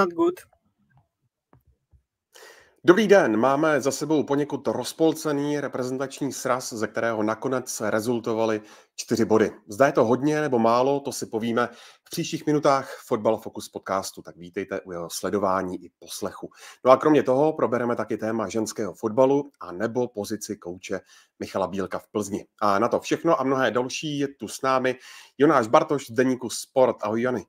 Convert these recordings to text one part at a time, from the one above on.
Not good. Dobrý den, máme za sebou poněkud rozpolcený reprezentační sraz, ze kterého nakonec rezultovaly 4 body. Zda je to hodně nebo málo, to si povíme v příštích minutách Fotbal Focus podcastu, tak vítejte u jeho sledování i poslechu. No a kromě toho probereme taky téma ženského fotbalu a nebo pozici kouče Michala Bílka v Plzni. A na to všechno a mnohé další je tu s námi Jonáš Bartoš z deníku Sport. Ahoj Jony.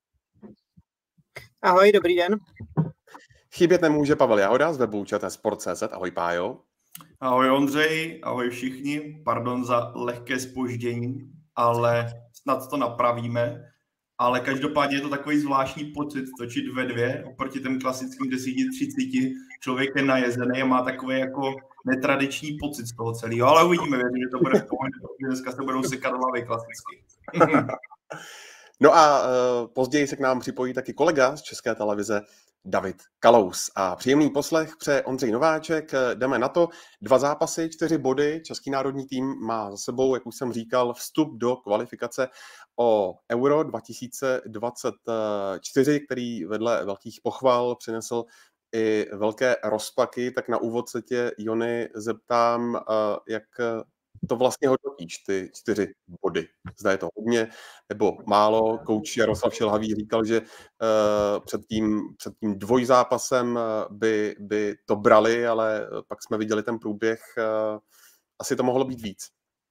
Ahoj, dobrý den. Chybět nemůže Pavel Jahoda z webu ČT-sport.cz. Ahoj Pájo. Ahoj Ondřej, ahoj všichni. Pardon za lehké zpoždění, ale snad to napravíme. Ale každopádně je to takový zvláštní pocit točit ve dvě oproti těm klasickým 10:30. Člověk je najezený a má takový jako netradiční pocit z toho celého. Ale uvidíme, věřím, že to bude v pohodě, protože dneska se budou sekat hlavy klasicky. No a později se k nám připojí taky kolega z České televize David Kalous. A příjemný poslech přeje Ondřej Nováček. Jdeme na to. 2 zápasy, 4 body. Český národní tým má za sebou, jak už jsem říkal, vstup do kvalifikace o Euro 2024, který vedle velkých pochval přinesl i velké rozpaky. Tak na úvod se tě, Jony, zeptám, jak to vlastně hodnotíš, ty 4 body. Zda je to hodně nebo málo. Kouč Jaroslav Šilhavý říkal, že před tím dvojzápasem by to brali, ale pak jsme viděli ten průběh. Asi to mohlo být víc.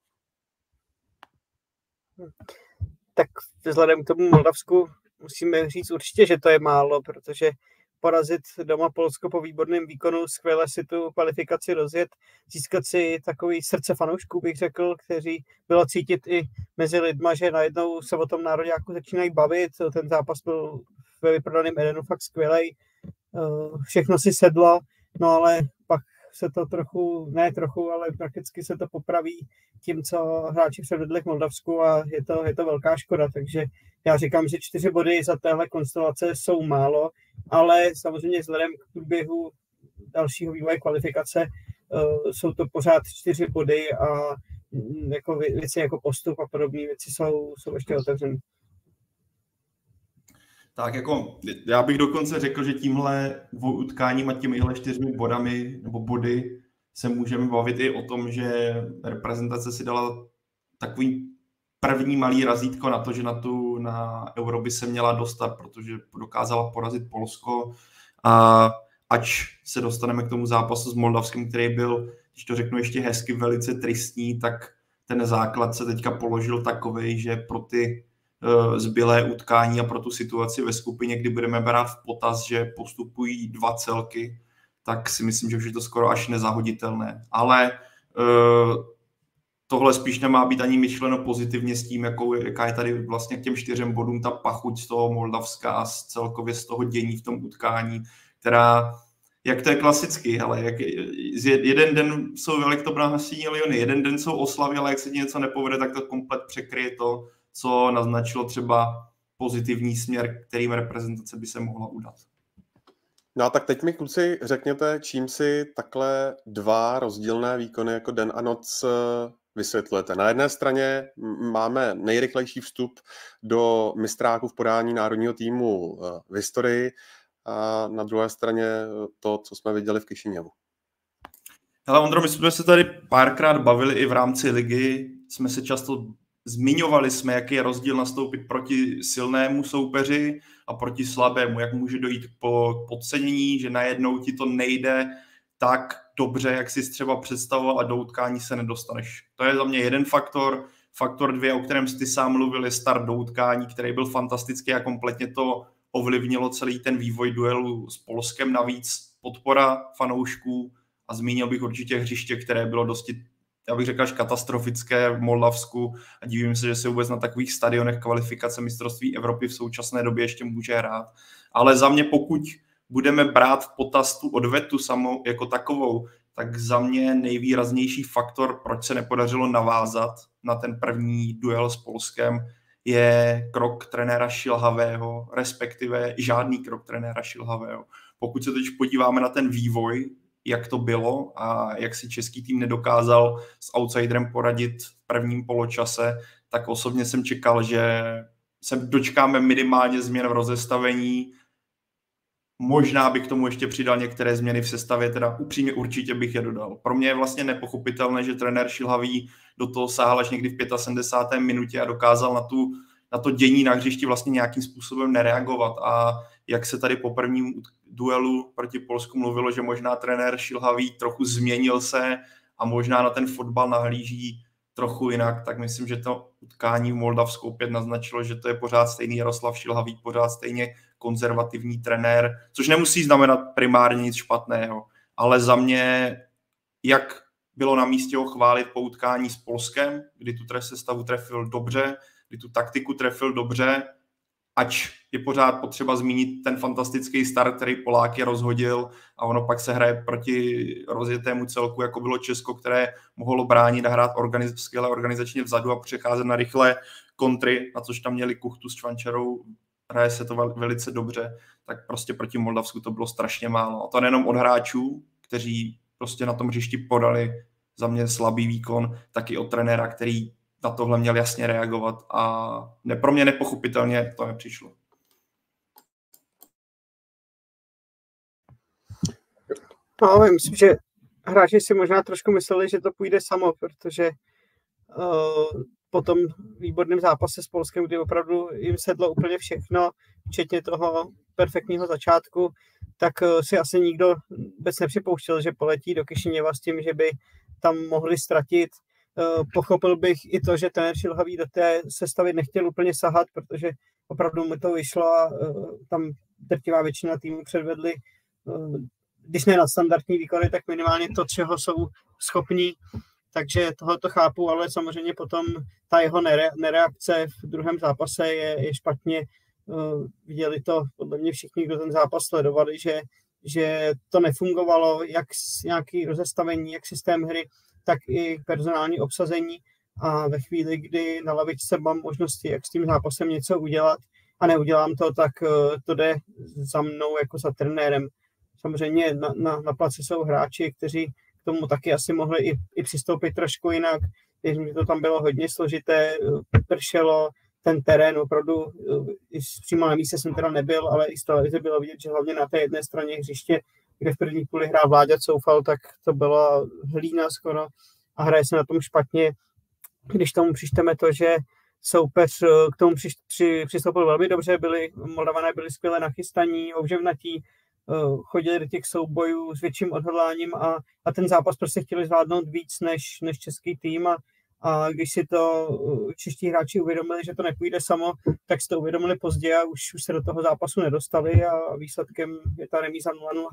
Tak vzhledem k tomu Moldavsku musíme říct určitě, že to je málo, protože porazit doma Polsko po výborném výkonu, skvěle si tu kvalifikaci rozjet, získat si takový srdce fanoušků, bych řekl, kteří bylo cítit i mezi lidma, že najednou se o tom nároďáku začínají bavit. Ten zápas byl ve vyprodaném Edenu fakt skvělej, všechno si sedlo, no ale pak se to ale prakticky se to popraví tím, co hráči předvedli k Moldavsku a je to velká škoda, takže já říkám, že 4 body za téhle konstelace jsou málo, ale samozřejmě vzhledem k průběhu dalšího vývoje kvalifikace jsou to pořád 4 body a jako věci jako postup a podobné věci jsou ještě otevřené. Tak jako já bych dokonce řekl, že tímhle 2 utkáním a těmihle 4 bodami nebo body se můžeme bavit i o tom, že reprezentace si dala takový první malý razítko na to, že na Euro by se měla dostat, protože dokázala porazit Polsko a ač se dostaneme k tomu zápasu s Moldavskem, který byl, když to řeknu ještě hezky, velice tristní, tak ten základ se teďka položil takovej, že pro ty zbylé utkání a pro tu situaci ve skupině, kdy budeme brát v potaz, že postupují 2 celky, tak si myslím, že už je to skoro až nezahoditelné. Ale tohle spíš nemá být ani myšleno pozitivně s tím, jaká je tady vlastně k těm 4 bodům ta pachuť z toho Moldavska a celkově z toho dění v tom utkání, která, jak to je klasicky, ale jeden den jsou elektrobrahlasní miliony, jeden den jsou oslavy, ale jak se ti něco nepovede, tak to komplet překryje to, co naznačilo třeba pozitivní směr, kterým reprezentace by se mohla udat. No a tak teď mi kluci řekněte, čím si takhle 2 rozdílné výkony jako den a noc vysvětlujete. Na jedné straně máme nejrychlejší vstup do mistráků v podání národního týmu v historii a na druhé straně to, co jsme viděli v Kišiněvu. Hele Ondro, my jsme se tady párkrát bavili i v rámci ligy, jsme se často zmiňovali jsme, jaký je rozdíl nastoupit proti silnému soupeři a proti slabému, jak může dojít po podcenění, že najednou ti to nejde tak dobře, jak jsi třeba představoval a do utkání se nedostaneš. To je za mě jeden faktor. Faktor 2, o kterém jsi sám mluvil, je start do utkání, který byl fantastický a kompletně to ovlivnilo celý ten vývoj duelu s Polskem. Navíc podpora fanoušků a zmínil bych určitě hřiště, které bylo dosti, já bych řekl, až katastrofické v Moldavsku a divím se, že se vůbec na takových stadionech kvalifikace mistrovství Evropy v současné době ještě může hrát. Ale za mě, pokud budeme brát v potaz tu odvetu samou jako takovou, tak za mě nejvýraznější faktor, proč se nepodařilo navázat na ten první duel s Polskem, je krok trenéra Šilhavého, respektive žádný krok trenéra Šilhavého. Pokud se teď podíváme na ten vývoj, jak to bylo a jak si český tým nedokázal s outsiderem poradit v prvním poločase, tak osobně jsem čekal, že se dočkáme minimálně změn v rozestavení, možná bych k tomu ještě přidal některé změny v sestavě, teda upřímně určitě bych je dodal. Pro mě je vlastně nepochopitelné, že trenér Šilhavý do toho sáhl až někdy v 75. minutě a dokázal na to dění na hřišti vlastně nějakým způsobem nereagovat. A jak se tady po prvním duelu proti Polsku mluvilo, že možná trenér Šilhavý trochu změnil se a možná na ten fotbal nahlíží trochu jinak, tak myslím, že to utkání v Moldavsku opět naznačilo, že to je pořád stejný Jaroslav Šilhavý, pořád stejně konzervativní trenér, což nemusí znamenat primárně nic špatného, ale za mě, jak bylo na místě ho chválit po utkání s Polskem, kdy tu sestavu trefil dobře, kdy tu taktiku trefil dobře, ač je pořád potřeba zmínit ten fantastický start, který Poláky rozhodil a ono pak se hraje proti rozjetému celku, jako bylo Česko, které mohlo bránit a hrát skvěle organizačně vzadu a přecházet na rychlé kontry, na což tam měli Kuchtu s Čvančarou, hraje se to velice dobře, tak prostě proti Moldavsku to bylo strašně málo. A to nejenom od hráčů, kteří prostě na tom hřišti podali za mě slabý výkon, tak i od trenéra, který na tohle měl jasně reagovat a pro mě nepochopitelně to nepřišlo. No, myslím, že hráči si možná trošku mysleli, že to půjde samo, protože po tom výborném zápase s Polskem, kdy opravdu jim sedlo úplně všechno, včetně toho perfektního začátku, tak si asi nikdo vůbec nepřipouštěl, že poletí do Kišiněva s tím, že by tam mohli ztratit. Pochopil bych i to, že trenér Šilhavý do té sestavy nechtěl úplně sahat, protože opravdu mu to vyšlo a tam drtivá většina týmů předvedli, když ne nadstandardní výkony, tak minimálně to, čeho jsou schopní. Takže tohle to chápu, ale samozřejmě potom ta jeho nereakce v druhém zápase je špatně. Viděli to podle mě všichni, kdo ten zápas sledovali, že to nefungovalo, jak nějaké rozestavení, jak systém hry, tak i personální obsazení. A ve chvíli, kdy na lavičce mám možnosti, jak s tím zápasem něco udělat a neudělám to, tak to jde za mnou jako za trenérem. Samozřejmě na place jsou hráči, kteří k tomu taky asi mohli i přistoupit trošku jinak. Věřím, že to tam bylo hodně složité, pršelo, ten terén opravdu, přímo na místě jsem teda nebyl, ale i z televize bylo vidět, že hlavně na té jedné straně hřiště, kde v první půli hrál Vláďa Coufal, tak to byla hlína skoro a hraje se na tom špatně. Když tomu přičteme to, že soupeř k tomu přistoupil velmi dobře, Moldavané byli skvěle nachystaní, ovževnatí, chodili do těch soubojů s větším odhodláním a ten zápas prostě chtěli zvládnout víc než český tým a když si to čeští hráči uvědomili, že to nepůjde samo, tak si to uvědomili pozdě a už se do toho zápasu nedostali a výsledkem je ta remíza 0-0.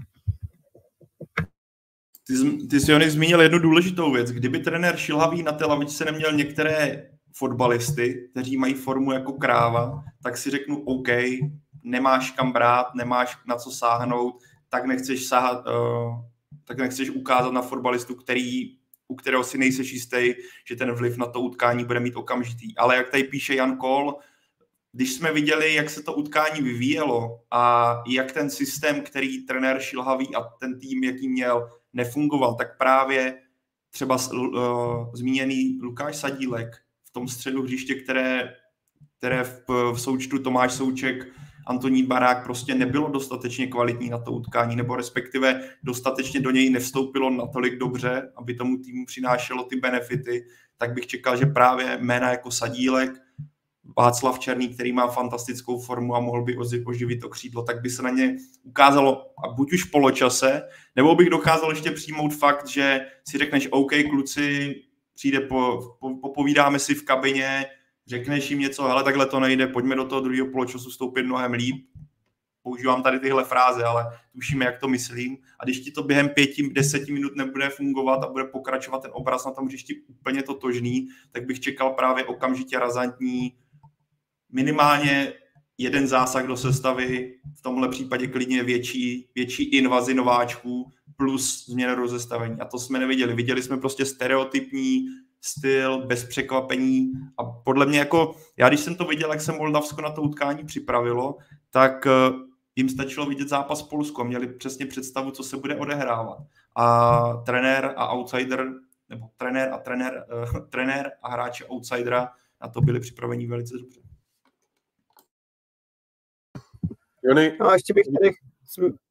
Ty jsi, Jony, zmínil jednu důležitou věc. Kdyby trenér Šilhavý na té lavičce neměl některé fotbalisty, kteří mají formu jako kráva, tak si řeknu OK, nemáš kam brát, nemáš na co sáhnout, tak nechceš ukázat na fotbalistu, u kterého si nejseš jistý, že ten vliv na to utkání bude mít okamžitý. Ale jak tady píše Jan Kohl, když jsme viděli, jak se to utkání vyvíjelo a jak ten systém, který trenér Šilhavý a ten tým, jaký měl, nefungoval, tak právě třeba zmíněný Lukáš Sadílek v tom středu hřiště, které v součtu Tomáš Souček, Antonín Barák prostě nebylo dostatečně kvalitní na to utkání, nebo respektive dostatečně do něj nevstoupilo natolik dobře, aby tomu týmu přinášelo ty benefity, tak bych čekal, že právě jména jako Sadílek, Václav Černý, který má fantastickou formu a mohl by oživit to křídlo, tak by se na ně ukázalo a buď už v poločase, nebo bych dokázal ještě přijmout fakt, že si řekneš OK, kluci, popovídáme si v kabině, řekneš jim něco, hele, takhle to nejde, pojďme do toho druhého poločasu vstoupit mnohem líp. Používám tady tyhle fráze, ale tušíme, jak to myslím. A když ti to během 5-10 minut nebude fungovat a bude pokračovat ten obraz na tom hřišti úplně totožný, tak bych čekal právě okamžitě razantní, minimálně jeden zásah do sestavy, v tomhle případě klidně větší invazi nováčků plus změna rozestavení. A to jsme neviděli. Viděli jsme prostě stereotypní styl, bez překvapení a podle mě jako, já když jsem to viděl, jak se Moldavsko na to utkání připravilo, tak jim stačilo vidět zápas s Polskou, měli přesně představu, co se bude odehrávat. A trenér a outsider, nebo trenér a hráči outsidera na to byli připraveni velice dobře. Jony? No a ještě bych tady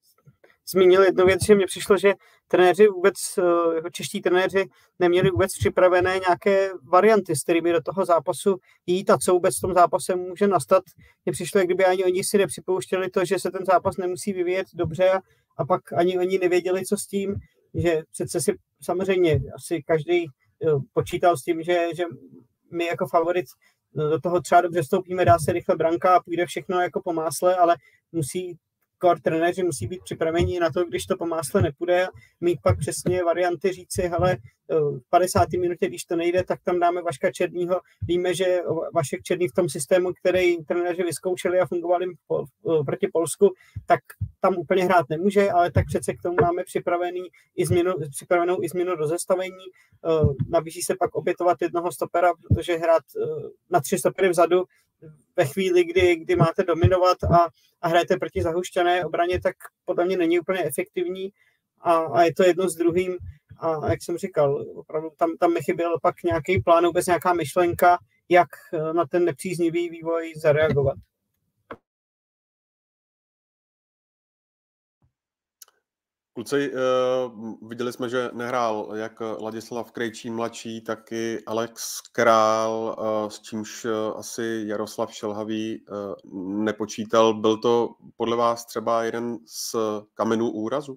zmínil jednu věc, že mně přišlo, že trenéři vůbec, čeští trenéři neměli vůbec připravené nějaké varianty, s kterými do toho zápasu jít a co vůbec v tom zápase může nastat. Mně přišlo, jak kdyby ani oni si nepřipouštěli to, že se ten zápas nemusí vyvíjet dobře a pak ani oni nevěděli, co s tím, že přece si samozřejmě asi každý počítal s tím, že my jako favorit do toho třeba dobře vstoupíme, dá se rychle branka a půjde všechno jako po másle, ale trenéři musí být připraveni na to, když to po másle nepůjde, mít pak přesně varianty, říci, hele, v 50. minutě, když to nejde, tak tam dáme Vaška Černýho. Víme, že Vašek Černý v tom systému, který trenéři vyzkoušeli a fungovali proti Polsku, tak tam úplně hrát nemůže, ale tak přece k tomu máme připravenou i změnu rozestavení. Nabízí se pak opětovat jednoho stopera, protože hrát na 3 stopery vzadu ve chvíli, kdy máte dominovat a hrajete proti zahuštěné obraně, tak podle mě není úplně efektivní a je to jedno s druhým. A jak jsem říkal, opravdu tam mi chyběl pak nějaký plán, vůbec nějaká myšlenka, jak na ten nepříznivý vývoj zareagovat. Kluci, viděli jsme, že nehrál jak Ladislav Krejčí mladší, tak i Alex Král, s čímž asi Jaroslav Šilhavý nepočítal. Byl to podle vás třeba jeden z kamenů úrazu?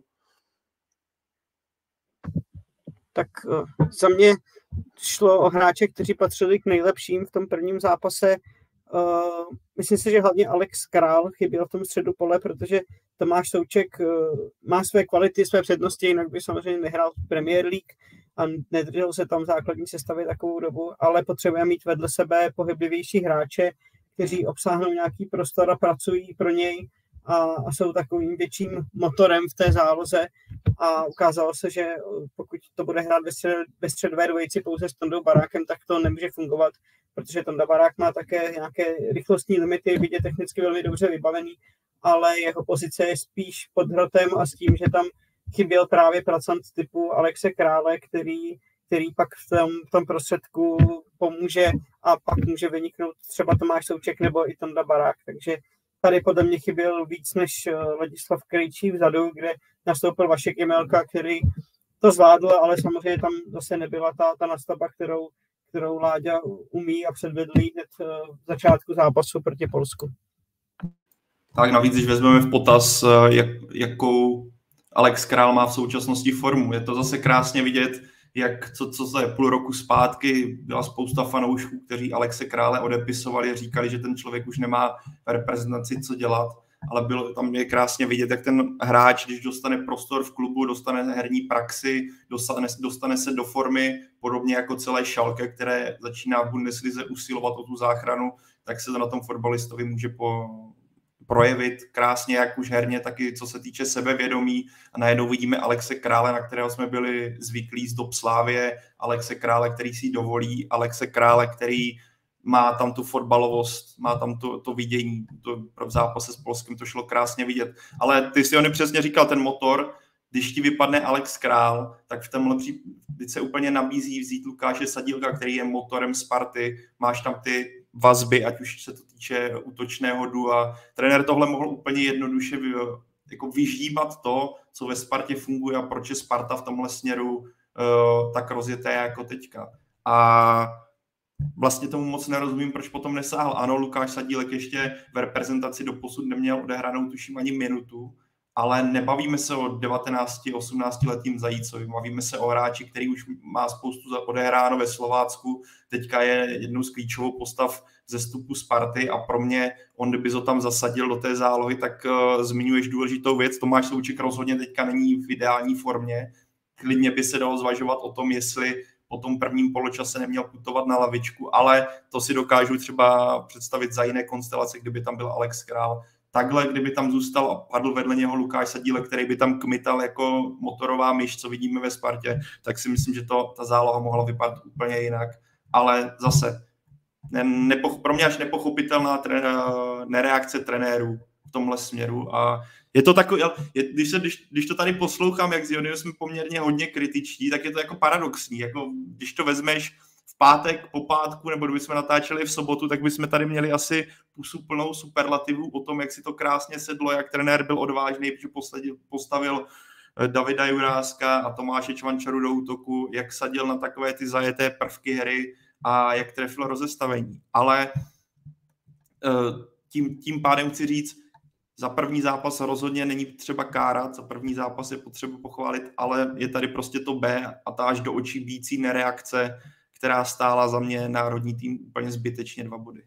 Tak za mě šlo o hráče, kteří patřili k nejlepším v tom prvním zápase. Myslím si, že hlavně Alex Král chyběl v tom středu pole, protože Tomáš Souček má své kvality, své přednosti, jinak by samozřejmě nehrál v Premier League a nedržel se tam v základní sestavě takovou dobu, ale potřebuje mít vedle sebe pohyblivější hráče, kteří obsáhnou nějaký prostor a pracují pro něj a jsou takovým větším motorem v té záloze. A ukázalo se, že pokud to bude hrát ve středové dvojici pouze s Tondou Barákem, tak to nemůže fungovat, protože Tonda Barák má také nějaké rychlostní limity, byť je technicky velmi dobře vybavený, ale jeho pozice je spíš pod hrotem a s tím, že tam chyběl právě pracant typu Alexe Krále, který pak v tom prostředku pomůže a pak může vyniknout třeba Tomáš Souček nebo i Tonda Barák. Takže tady podle mě chyběl víc než Ladislav Krejčí vzadu, kde nastoupil Vašek Jemelka, který to zvládl, ale samozřejmě tam zase nebyla ta nastavba, kterou Láďa umí a předvedl hned v začátku zápasu proti Polsku. Tak navíc, když vezmeme v potaz, jakou Alex Král má v současnosti formu, je to zase krásně vidět, co to je půl roku zpátky, byla spousta fanoušků, kteří Alexe Krále odepisovali a říkali, že ten člověk už nemá v reprezentaci co dělat, ale tam je krásně vidět, jak ten hráč, když dostane prostor v klubu, dostane herní praxi, dostane se do formy, podobně jako celé Schalke, které začíná v Bundeslize usilovat o tu záchranu, tak se to na tom fotbalistovi může projevit krásně, jak už herně, tak i co se týče sebevědomí. A najednou vidíme Alexe Krále, na kterého jsme byli zvyklí z dob Slávie, Alexe Krále, který si dovolí, Alexe Krále, který má tam tu fotbalovost, má tam to vidění, v zápase s Polskem to šlo krásně vidět. Ale ty si přesně říkal, ten motor, když ti vypadne Alex Král, tak v tomhle případě se úplně nabízí vzít Lukáše Sadílka, který je motorem Sparty, máš tam ty vazby, ať už se to týče útočného dua. Trenér tohle mohl úplně jednoduše jako vyždímat to, co ve Spartě funguje a proč je Sparta v tomhle směru tak rozjeté jako teďka. A vlastně tomu moc nerozumím, proč potom nesáhl. Ano, Lukáš Sadílek ještě v reprezentaci doposud neměl odehranou, tuším, ani minutu, ale nebavíme se o 19-18 letým Zajícovi, bavíme se o hráči, který už má spoustu odehráno ve Slovácku, teďka je jednou z klíčovou postav vzestupu Sparty a pro mě, on kdyby to tam zasadil do té zálohy, tak zmiňuješ důležitou věc, Tomáš Souček rozhodně teďka není v ideální formě, klidně by se dalo zvažovat o tom, jestli po tom prvním poločase neměl putovat na lavičku, ale to si dokážu třeba představit za jiné konstelace, kdyby tam byl Alex Král. Takhle, kdyby tam zůstal a padl vedle něho Lukáš Sadílek, který by tam kmital jako motorová myš, co vidíme ve Spartě, tak si myslím, že ta záloha mohla vypadat úplně jinak. Ale zase, pro mě až nepochopitelná nereakce trenérů v tomhle směru. A je to takový, když to tady poslouchám, jak z Joniho jsme poměrně hodně kritičtí, tak je to jako paradoxní. Jako, když to vezmeš, v pátek, po pátku, nebo kdybychom natáčeli v sobotu, tak bychom tady měli asi pusu plnou superlativů o tom, jak si to krásně sedlo, jak trenér byl odvážný, protože postavil Davida Juráska a Tomáše Čvančaru do útoku, jak sadil na takové ty zajeté prvky hry a jak trefil rozestavení. Ale tím pádem chci říct, za první zápas rozhodně není třeba kárat, za první zápas je potřeba pochválit, ale je tady prostě to B a ta až do očí bící nereakce, která stála za mě národní tým úplně zbytečně 2 body.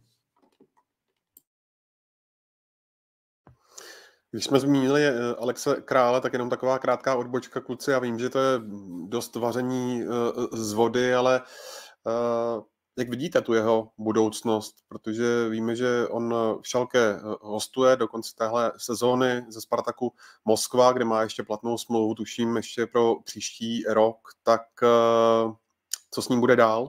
Když jsme zmínili Alexe Krále, tak jenom taková krátká odbočka, kluci. Já vím, že to je dost vaření z vody, ale jak vidíte tu jeho budoucnost? Protože víme, že on v Schalke hostuje do konce téhle sezóny ze Spartaku Moskva, kde má ještě platnou smlouvu, tuším, ještě pro příští rok. Tak co s ním bude dál?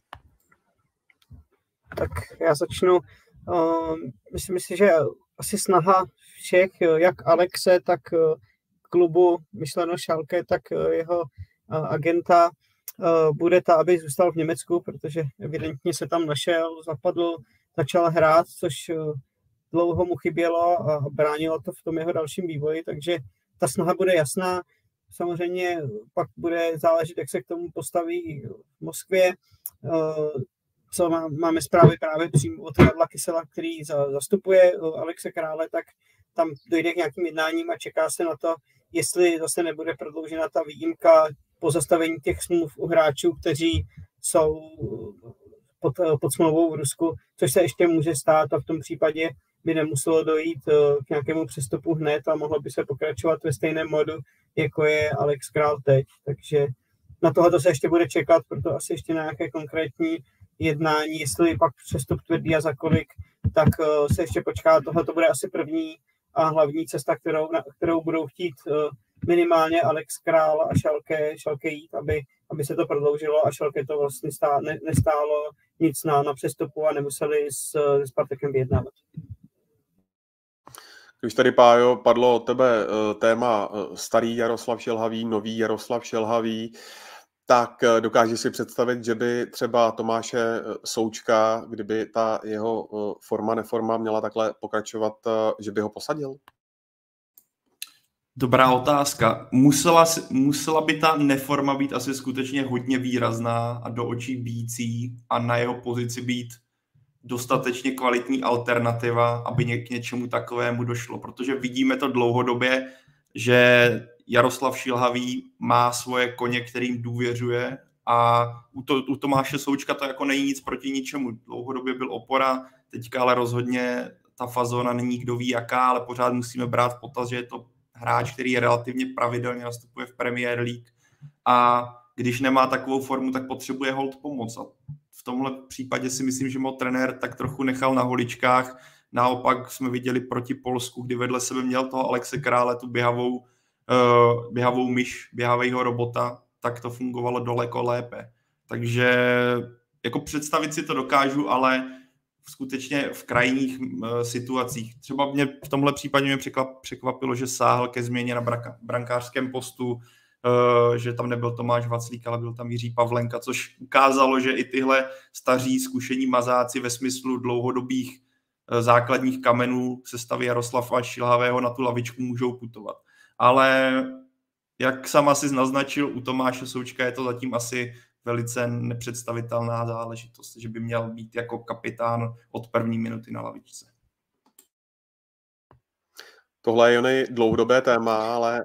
Tak já začnu. Myslím si, že asi snaha všech, jak Alexe, tak klubu, myšleno Schalke, tak jeho agenta, bude ta, aby zůstal v Německu, protože evidentně se tam našel, zapadl, začal hrát, což dlouho mu chybělo a bránilo to v tom jeho dalším vývoji, takže ta snaha bude jasná. Samozřejmě pak bude záležet, jak se k tomu postaví v Moskvě, co máme zprávy právě přímo od Karla Kysela, který zastupuje Alexe Krále, tak tam dojde k nějakým jednáním a čeká se na to, jestli zase nebude prodloužena ta výjimka po zastavení těch smluv u hráčů, kteří jsou pod smlouvou v Rusku, což se ještě může stát a v tom případě by nemuselo dojít k nějakému přestupu hned a mohlo by se pokračovat ve stejném modu, jako je Alex Král teď. Takže na tohle se ještě bude čekat, proto asi ještě na nějaké konkrétní jednání, jestli pak přestup tvrdý a za kolik, tak se ještě počká. Tohle to bude asi první a hlavní cesta, kterou budou chtít minimálně Alex Král a Schalke jít, aby se to prodloužilo a Schalke to vlastně nestálo nic na přestupu a nemuseli s Spartakem vyjednávat. Když tady, Pájo, padlo od tebe téma starý Jaroslav Šilhavý, nový Jaroslav Šilhavý, tak dokáže si představit, že by třeba Tomáše Součka, kdyby ta jeho neforma měla takhle pokračovat, že by ho posadil? Dobrá otázka. Musela by ta neforma být asi skutečně hodně výrazná a do očí bíjící a na jeho pozici být dostatečně kvalitní alternativa, aby k něčemu takovému došlo. Protože vidíme to dlouhodobě, že Jaroslav Šilhavý má svoje koně, kterým důvěřuje a u Tomáše Součka to jako není nic proti ničemu. Dlouhodobě byl opora, teďka ale rozhodně ta fazona není kdo ví jaká, ale pořád musíme brát v potaz, že je to hráč, který relativně pravidelně nastupuje v Premier League a když nemá takovou formu, tak potřebuje holt pomoc. A v tomhle případě si myslím, že mu trenér tak trochu nechal na holičkách. Naopak jsme viděli proti Polsku, kdy vedle sebe měl toho Alexe Krále, tu běhavou myš, běhavého robota, tak to fungovalo daleko lépe. Takže jako představit si to dokážu, ale skutečně v krajních situacích. Třeba mě v tomhle případě mě překvapilo, že sáhl ke změně na brankářském postu, že tam nebyl Tomáš Vaclík, ale byl tam Jiří Pavlenka, což ukázalo, že i tyhle staří zkušení mazáci ve smyslu dlouhodobých základních kamenů sestavy Jaroslava Šilhavého na tu lavičku můžou putovat. Ale jak sám asi naznačil, u Tomáše Součka je to zatím asi velice nepředstavitelná záležitost, že by měl být jako kapitán od první minuty na lavičce. Tohle je jen dlouhodobé téma, ale...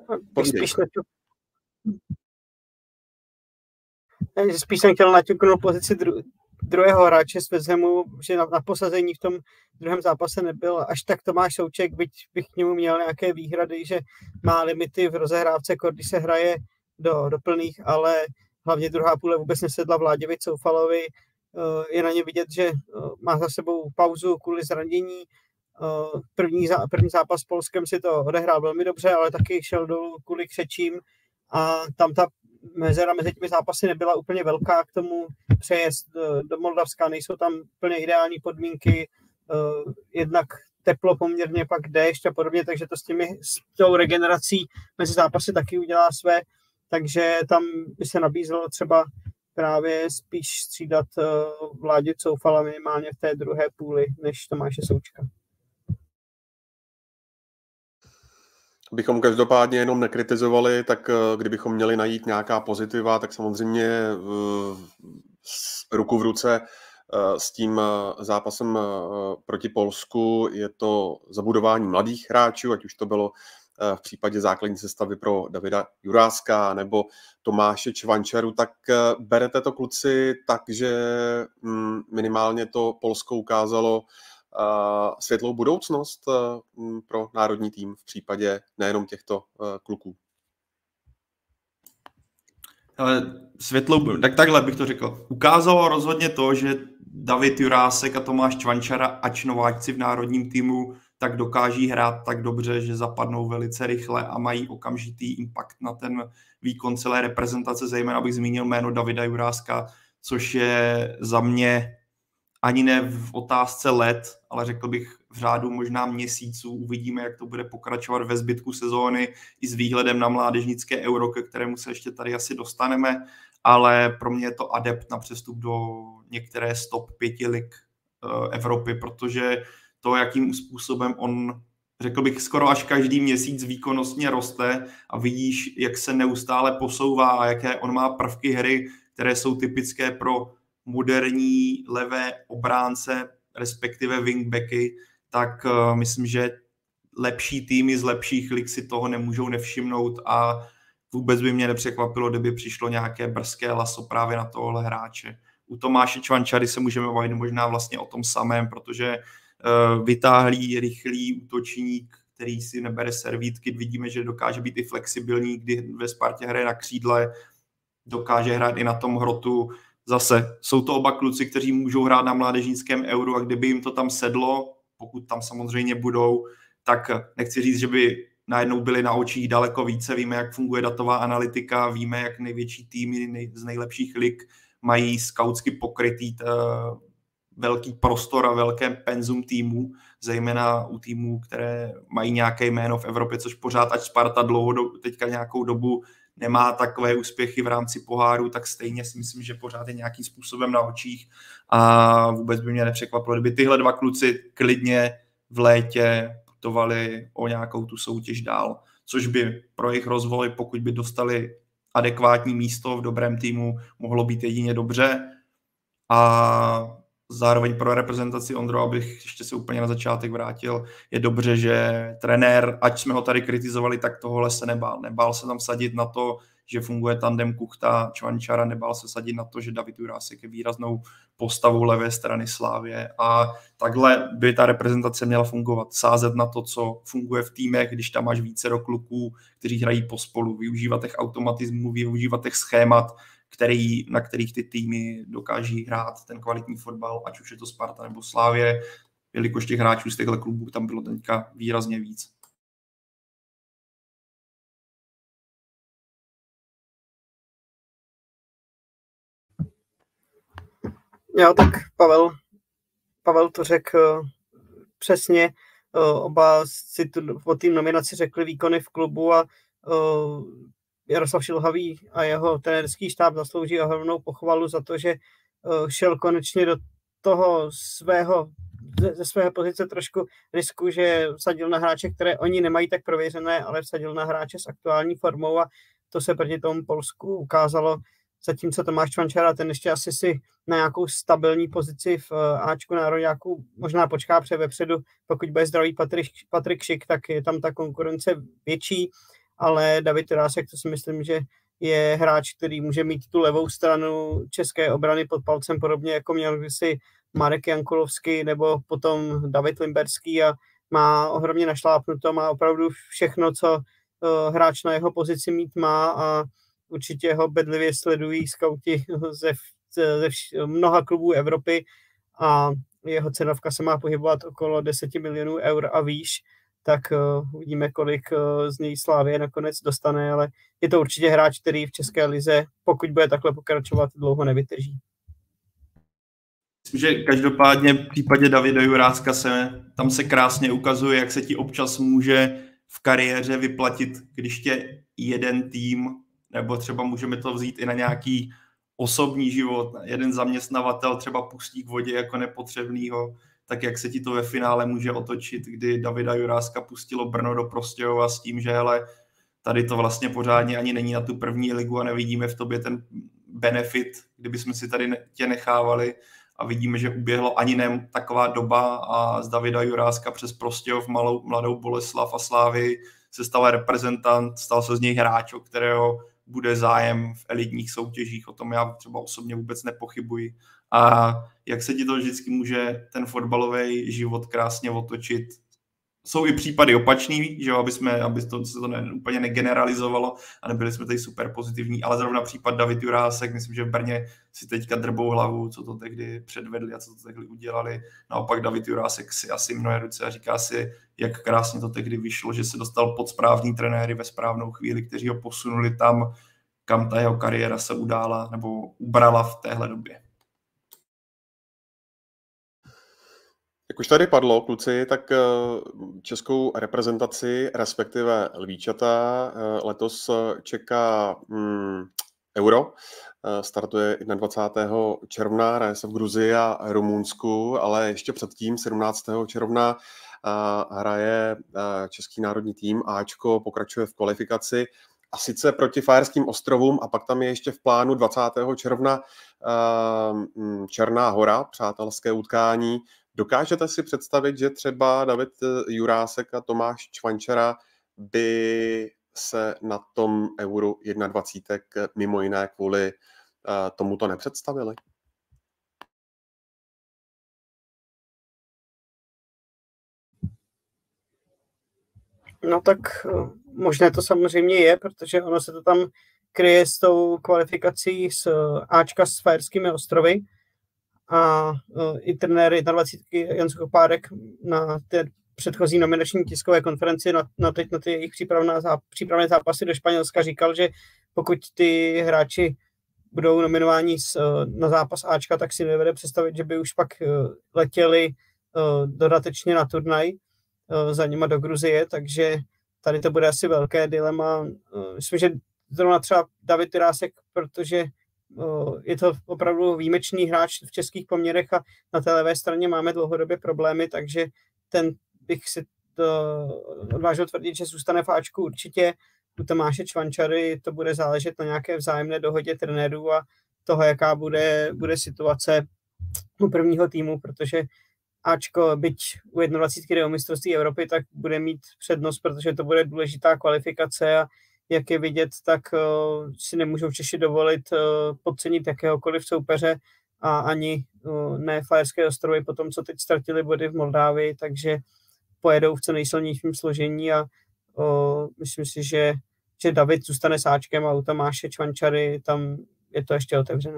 Spíš jsem chtěl naťuknout pozici druhého hráče z West Hamu, že na posazení v tom druhém zápase nebyl až tak Tomáš Souček, byť bych k němu měl nějaké výhrady, že má limity v rozehrávce, když se hraje do plných, ale hlavně druhá půle vůbec nesedla Vláďovi Coufalovi. Je na ně vidět, že má za sebou pauzu kvůli zranění. První zápas s Polskem si to odehrál velmi dobře, ale taky šel dolů kvůli křečím a tam ta mezera mezi těmi zápasy nebyla úplně velká k tomu přejezd do Moldavska. Nejsou tam úplně ideální podmínky, jednak teplo poměrně, pak déšť a podobně, takže to s tou regenerací mezi zápasy taky udělá své, takže tam by se nabízelo třeba právě spíš střídat Vládě Coufala minimálně v té druhé půli, než Tomáše Součka. Bychom každopádně jenom nekritizovali, tak kdybychom měli najít nějaká pozitiva, tak samozřejmě ruku v ruce s tím zápasem proti Polsku je to zabudování mladých hráčů, ať už to bylo v případě základní sestavy pro Davida Juráska nebo Tomáše Čvančaru, tak berete to, kluci, tak, že minimálně to Polsko ukázalo světlou budoucnost pro národní tým v případě nejenom těchto kluků? Ale tak takhle bych to řekl. Ukázalo rozhodně to, že David Jurásek a Tomáš Čvančara, ač nováčci v národním týmu, tak dokáží hrát tak dobře, že zapadnou velice rychle a mají okamžitý impact na ten výkon celé reprezentace. Zejména bych zmínil jméno Davida Juráska, což je za mě ani ne v otázce let, ale řekl bych v řádu možná měsíců. Uvidíme, jak to bude pokračovat ve zbytku sezóny i s výhledem na mládežnické Euro, ke kterému se ještě tady asi dostaneme, ale pro mě je to adept na přestup do některé z top 5 lig Evropy, protože to, jakým způsobem on, řekl bych, skoro až každý měsíc výkonnostně roste a vidíš, jak se neustále posouvá a jaké on má prvky hry, které jsou typické pro moderní levé obránce, respektive wingbacky, tak myslím, že lepší týmy z lepších lig si toho nemůžou nevšimnout a vůbec by mě nepřekvapilo, kdyby přišlo nějaké brzké laso právě na tohle hráče. U Tomáše Čvančary se můžeme bavit možná vlastně o tom samém, protože vytáhlý, rychlý útočník, který si nebere servítky, vidíme, že dokáže být i flexibilní, kdy ve Spartě hraje na křídle, dokáže hrát i na tom hrotu. Zase jsou to oba kluci, kteří můžou hrát na mládežnickém Euru a kdyby jim to tam sedlo, pokud tam samozřejmě budou, tak nechci říct, že by najednou byli na očích daleko více. Víme, jak funguje datová analytika, víme, jak největší týmy z nejlepších lig mají skautsky pokrytý velký prostor a velké penzum týmů, zejména u týmů, které mají nějaké jméno v Evropě, což pořád, ať Sparta teďka nějakou dobu nemá takové úspěchy v rámci poháru, tak stejně si myslím, že pořád je nějakým způsobem na očích a vůbec by mě nepřekvapilo, kdyby tyhle dva kluci klidně v létě putovali o nějakou tu soutěž dál, což by pro jejich rozvoj, pokud by dostali adekvátní místo v dobrém týmu, mohlo být jedině dobře a zároveň pro reprezentaci, Ondro, abych ještě se úplně na začátek vrátil, je dobře, že trenér, ať jsme ho tady kritizovali, tak tohle se nebál. Nebál se tam sadit na to, že funguje tandem Kuchta, Čvančara, nebál se sadit na to, že David Jurásek je výraznou postavou levé strany Slávie a takhle by ta reprezentace měla fungovat. Sázet na to, co funguje v týmech, když tam máš vícero kluků, kteří hrají pospolu, využívat těch automatismů, využívat těch schémat, na kterých ty týmy dokáží hrát ten kvalitní fotbal, ať už je to Sparta nebo Slávie, jelikož těch hráčů z těchto klubů tam bylo teďka výrazně víc. Jo, tak Pavel to řekl přesně. Oba si po té nominaci řekli výkony v klubu a Jaroslav Šilhavý a jeho trenérský štáb zaslouží ohromnou pochvalu za to, že šel konečně do toho ze svého pozice trošku risku, že vsadil na hráče, které oni nemají tak prověřené, ale vsadil na hráče s aktuální formou a to se proti tomu Polsku ukázalo. Zatímco Tomáš Čvančara, ten ještě asi si na nějakou stabilní pozici v Ačku národňáků možná počká vepředu, pokud bude zdravý Patrik Šik, tak je tam ta konkurence větší, ale David Jurásek, to si myslím, že je hráč, který může mít tu levou stranu české obrany pod palcem, podobně jako měl kdysi Marek Jankulovský nebo potom David Limberský a má ohromně našlápnuto, má opravdu všechno, co hráč na jeho pozici mít má a určitě ho bedlivě sledují skauti ze mnoha klubů Evropy a jeho cenovka se má pohybovat okolo 10 milionů eur a výš, tak uvidíme, kolik z něj Slávie nakonec dostane, ale je to určitě hráč, který v české lize, pokud bude takhle pokračovat, dlouho nevydrží. Myslím, že každopádně v případě Davida Juráska tam se krásně ukazuje, jak se ti občas může v kariéře vyplatit, když tě jeden tým, nebo třeba můžeme to vzít i na nějaký osobní život, jeden zaměstnavatel třeba pustí k vodě jako nepotřebnýho, tak jak se ti to ve finále může otočit, kdy Davida Juráska pustilo Brno do Prostějova s tím, že hele, tady to vlastně pořádně ani není na tu první ligu a nevidíme v tobě ten benefit, kdybychom si tady tě nechávali, a vidíme, že uběhlo ani ne taková doba a z Davida Juráska přes Prostějov, Mladou Boleslav a Slávy se stal reprezentant, stal se z něj hráč, o kterého bude zájem v elitních soutěžích. O tom já třeba osobně vůbec nepochybuji. A jak se ti to vždycky může ten fotbalový život krásně otočit. Jsou i případy opačný, že aby to se to úplně negeneralizovalo a nebyli jsme tady super pozitivní, ale zrovna případ David Jurásek, myslím, že v Brně si teďka drbou hlavu, co to tehdy předvedli a co to tehdy udělali. Naopak David Jurásek si asi mnohé ruce a říká si, jak krásně to tehdy vyšlo, že se dostal pod správný trenéry ve správnou chvíli, kteří ho posunuli tam, kam ta jeho kariéra se udála nebo ubrala v téhle době. Jak už tady padlo, kluci, tak českou reprezentaci, respektive Lvíčata, letos čeká Euro. Startuje 21. června, hraje se v Gruzii a Rumunsku, ale ještě předtím, 17. června, hraje český národní tým Ačko, pokračuje v kvalifikaci, a sice proti Fajerským ostrovům, a pak tam je ještě v plánu 20. června Černá Hora, přátelské utkání. Dokážete si představit, že třeba David Jurásek a Tomáš Čvančara by se na tom Euru 21 mimo jiné kvůli tomuto nepředstavili? No tak možné to samozřejmě je, protože ono se to tam kryje s tou kvalifikací z Ačka s Fajerskými ostrovy a i trenér 21 Jan Suchopárek na té předchozí nominační tiskové konferenci na ty jejich přípravné zápasy do Španělska říkal, že pokud ty hráči budou nominováni na zápas Ačka, tak si nevede představit, že by už pak letěli dodatečně na turnaj za nima do Gruzie, takže tady to bude asi velké dilema. Myslím, že zrovna třeba David Jurásek, protože je to opravdu výjimečný hráč v českých poměrech a na té levé straně máme dlouhodobě problémy, takže ten bych si odvážil tvrdit, že zůstane v Ačku určitě. U Tomáše Čvančary to bude záležet na nějaké vzájemné dohodě trenérů a toho, jaká bude situace u prvního týmu, protože Ačko, byť u 21 jde o mistrovství Evropy, tak bude mít přednost, protože to bude důležitá kvalifikace a jak je vidět, tak si nemůžou Češi dovolit podcenit jakéhokoliv soupeře a ani ne Fajerské ostrovy po tom, co teď ztratili body v Moldávii, takže pojedou v co nejsilnějším složení a myslím si, že David zůstane s Ačkem a u Tomáše Čvančary tam je to ještě otevřené.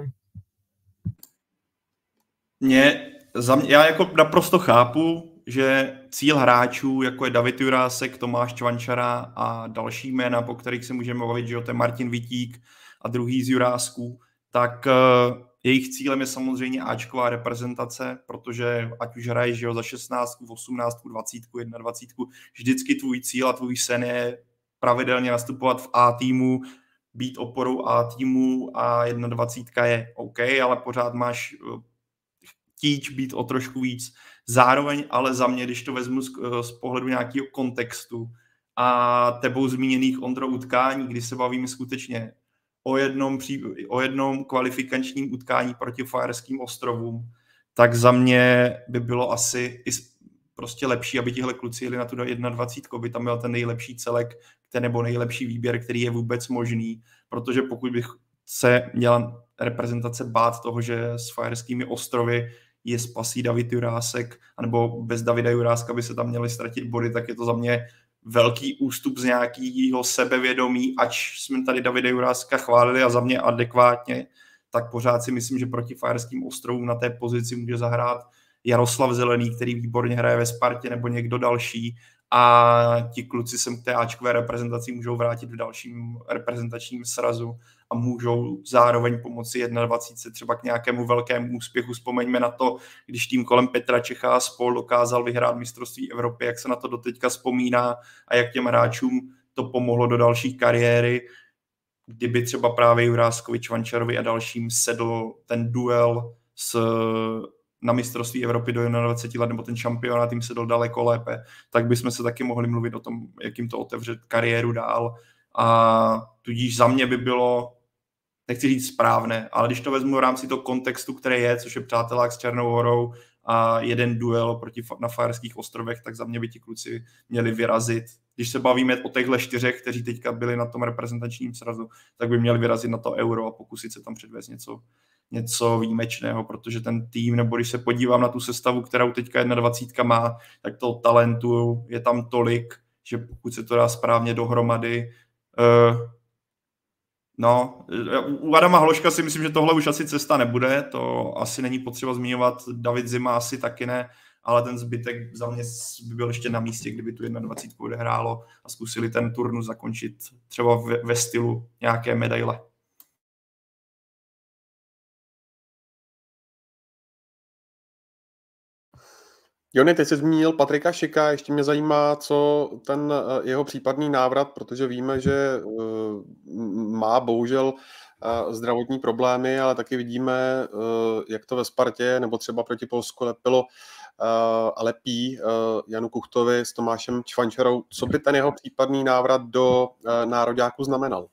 Já jako naprosto chápu, že cíl hráčů, jako je David Jurásek, Tomáš Čvančara a další jména, po kterých se můžeme bavit, že jo, to je Martin Vitík a druhý z Jurásků, tak jejich cílem je samozřejmě Ačková reprezentace, protože ať už hraješ, že jo, za 16, 18, 20, 21, vždycky tvůj cíl a tvůj sen je pravidelně nastupovat v A týmu, být oporou A týmu a 21 je OK, ale pořád máš chtíč být o trošku víc. Zároveň ale za mě, když to vezmu z pohledu nějakého kontextu a tebou zmíněných, Ondro, utkání, kdy se bavíme skutečně o jednom kvalifikačním utkání proti Fajerským ostrovům, tak za mě by bylo asi prostě lepší, aby tihle kluci jeli na tu 21, by tam byl ten nejlepší celek, nebo nejlepší výběr, který je vůbec možný, protože pokud bych se měla reprezentace bát toho, že s Fajerskými ostrovy je spasí David Jurásek, anebo bez Davida Juráska by se tam měli ztratit body, tak je to za mě velký ústup z nějakého sebevědomí, ač jsme tady Davida Juráska chválili a za mě adekvátně, tak pořád si myslím, že proti Fajerským ostrovům na té pozici může zahrát Jaroslav Zelený, který výborně hraje ve Spartě, nebo někdo další, a ti kluci se k té Ačkové reprezentaci můžou vrátit v dalším reprezentačním srazu a můžou zároveň pomoci 21 třeba k nějakému velkému úspěchu. Vzpomeňme na to, když tým kolem Petra Čecha a spol dokázal vyhrát mistrovství Evropy, jak se na to doteďka vzpomíná a jak těm hráčům to pomohlo do další kariéry. kdyby třeba právě Juráskovi, Čvančarovi a dalším sedl ten duel na mistrovství Evropy do 21 let, nebo ten šampionát jim sedl daleko lépe, tak bychom se taky mohli mluvit o tom, jak jim to otevře kariéru dál. A tudíž za mě by bylo, nechci říct správné, ale když to vezmu v rámci toho kontextu, který je, což je přátelák s Černou Horou a jeden duel na Faerských ostrovech, tak za mě by ti kluci měli vyrazit. Když se bavíme o těchto 4, kteří teďka byli na tom reprezentačním srazu, tak by měli vyrazit na to Euro a pokusit se tam předvést něco výjimečného, protože ten tým, nebo když se podívám na tu sestavu, kterou teďka 21 má, tak toho talentu je tam tolik, že pokud se to dá správně dohromady, u Adama Hloška si myslím, že tohle už asi cesta nebude, to asi není potřeba zmiňovat, David Zima asi taky ne, ale ten zbytek za mě by byl ještě na místě, kdyby tu 21 odehrálo a zkusili ten turnus zakončit třeba ve stylu nějaké medaile. Jony, ty jsi zmínil Patrika Šika, ještě mě zajímá, co ten jeho případný návrat, protože víme, že má bohužel zdravotní problémy, ale taky vidíme, jak to ve Spartě nebo třeba proti Polsku lepilo a lepí Janu Kuchtovi s Tomášem Čvančarou. Co by ten jeho případný návrat do nároďáku znamenal?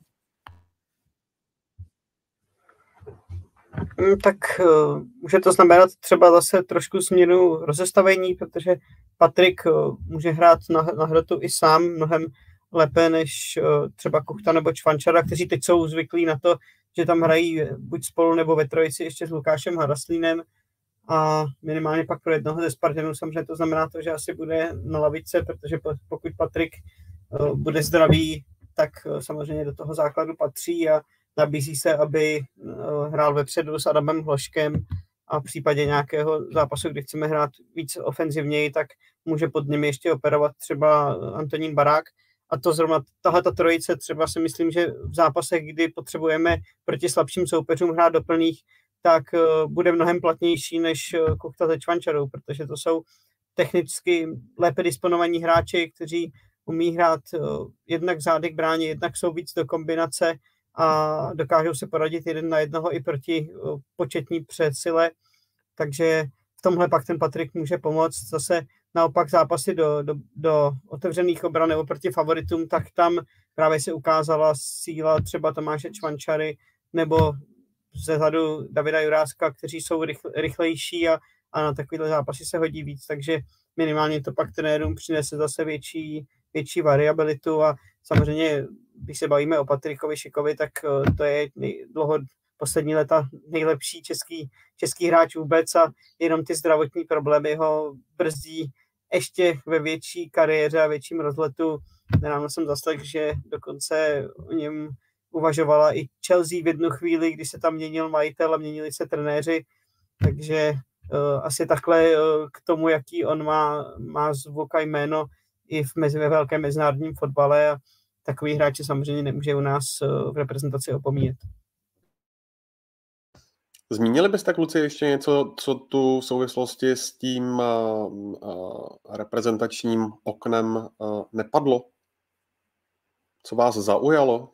Tak může to znamenat třeba zase trošku změnu rozestavení, protože Patrik může hrát na hrotu i sám mnohem lépe než třeba Kuchta nebo Čvančara, kteří teď jsou zvyklí na to, že tam hrají buď spolu nebo ve trojici ještě s Lukášem Haraslínem a minimálně pak pro jednoho ze Spartanů samozřejmě to znamená to, že asi bude na lavice, protože pokud Patrik bude zdravý, tak samozřejmě do toho základu patří a nabízí se, aby hrál vepředu s Adamem Hloškem a v případě nějakého zápasu, kdy chceme hrát víc ofenzivněji, tak může pod nimi ještě operovat třeba Antonín Barák. A to zrovna tahleta trojice třeba si myslím, že v zápasech, kdy potřebujeme proti slabším soupeřům hrát do plných, tak bude mnohem platnější než Kuchta se Čvančarou, protože to jsou technicky lépe disponovaní hráči, kteří umí hrát jednak zády k bráně, jednak jsou víc do kombinace a dokážou se poradit jeden na jednoho i proti početní přesile, takže v tomhle pak ten Patrik může pomoct. Zase naopak zápasy do otevřených obran nebo proti favoritům, tak tam právě se ukázala síla třeba Tomáše Čvančary nebo zezadu Davida Juráska, kteří jsou rychlejší a na takovýhle zápasy se hodí víc, takže minimálně to pak trenérům přinese zase větší variabilitu a samozřejmě, když se bavíme o Patrikovi Šikovi, tak to je poslední léta nejlepší český hráč vůbec a jenom ty zdravotní problémy ho brzdí ještě ve větší kariéře a větším rozletu. Nedávno jsem zaslechl, že dokonce o něm uvažovala i Chelsea v jednu chvíli, když se tam měnil majitel a měnili se trenéři, takže asi takhle k tomu, jaký on má zvuk a jméno i ve velkém mezinárodním fotbale a takový hráči samozřejmě nemůže u nás v reprezentaci opomíjet. Zmínili byste, kluci, ještě něco, co tu v souvislosti s tím reprezentačním oknem nepadlo? Co vás zaujalo?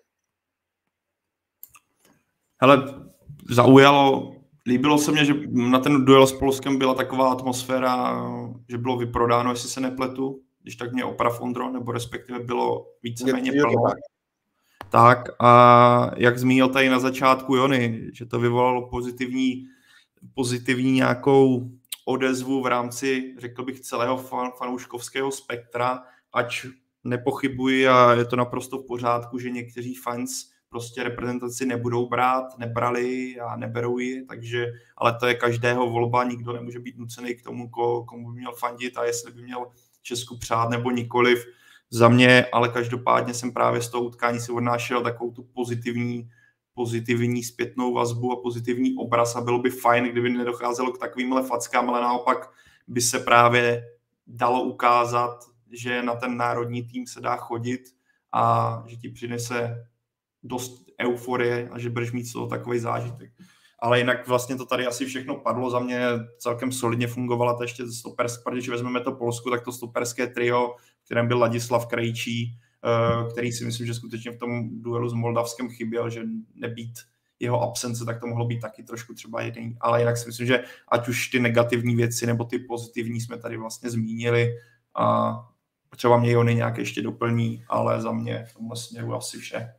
Hele, zaujalo. Líbilo se mně, že na ten duel s Polskem byla taková atmosféra, že bylo vyprodáno, jestli se nepletu, když tak mě oprav, Ondro, nebo respektive bylo víceméně plno. Tak a jak zmínil tady na začátku Jony, že to vyvolalo pozitivní nějakou odezvu v rámci, řekl bych, celého fanouškovského spektra, ač nepochybuji a je to naprosto v pořádku, že někteří fans prostě reprezentaci nebudou brát, nebrali a neberou ji, takže, ale to je každého volba, nikdo nemůže být nucený k tomu, komu by měl fandit a jestli by měl Česku přát nebo nikoliv. Za mě, ale každopádně jsem právě z toho utkání si odnášel takovou tu pozitivní zpětnou vazbu a pozitivní obraz a bylo by fajn, kdyby nedocházelo k takovýmhle fackám, ale naopak by se právě dalo ukázat, že na ten národní tým se dá chodit a že ti přinese dost euforie a že budeš mít z toho takový zážitek. Ale jinak vlastně to tady asi všechno padlo. Za mě celkem solidně fungovala to ještě stoperské, když vezmeme to Polsku, tak to stoperské trio, v kterém byl Ladislav Krejčí který si myslím, že skutečně v tom duelu s Moldavskem chyběl, že nebýt jeho absence, tak to mohlo být taky trošku třeba jiný. Ale jinak si myslím, že ať už ty negativní věci nebo ty pozitivní jsme tady vlastně zmínili a třeba mě Jony nějak ještě doplní, ale za mě v tomhle směru asi vše.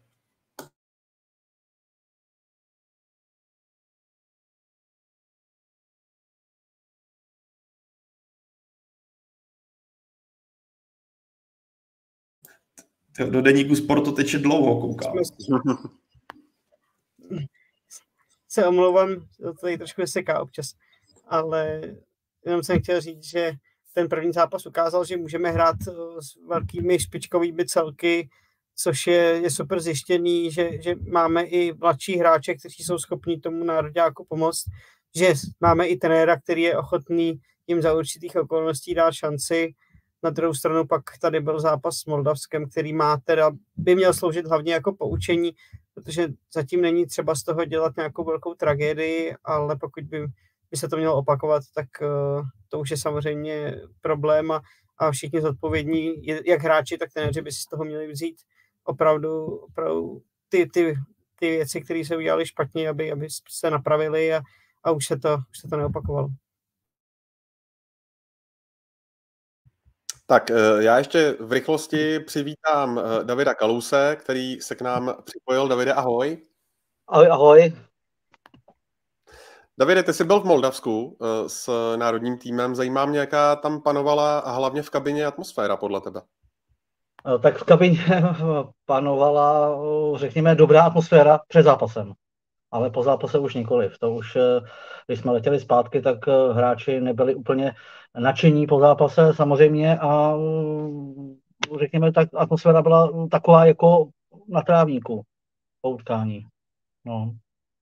Do deníku Sportu teče dlouho, koukám. Se omlouvám, to tady trošku seká občas, ale jenom jsem chtěl říct, že ten první zápas ukázal, že můžeme hrát s velkými špičkovými celky, což je super zjištěný, že máme i mladší hráče, kteří jsou schopní tomu nároďáku pomoct, že máme i trenéra, který je ochotný jim za určitých okolností dát šanci. Na druhou stranu pak tady byl zápas s Moldavskem, který by měl sloužit hlavně jako poučení, protože zatím není třeba z toho dělat nějakou velkou tragédii, ale pokud by se to mělo opakovat, tak to už je samozřejmě problém a všichni zodpovědní, jak hráči, tak trenéři by si z toho měli vzít opravdu ty věci, které se udělali špatně, aby se napravili a už se to neopakovalo. Tak já ještě v rychlosti přivítám Davida Kalouse, který se k nám připojil. Davide, ahoj. Ahoj. Davide, ty jsi byl v Moldavsku s národním týmem. Zajímá mě, jaká tam panovala a hlavně v kabině atmosféra podle tebe. Tak v kabině panovala, řekněme, dobrá atmosféra před zápasem. Ale po zápase už nikoliv. To už, když jsme letěli zpátky, tak hráči nebyli úplně nadšení po zápase samozřejmě a řekněme, tak atmosféra byla taková jako na trávníku po utkání. No.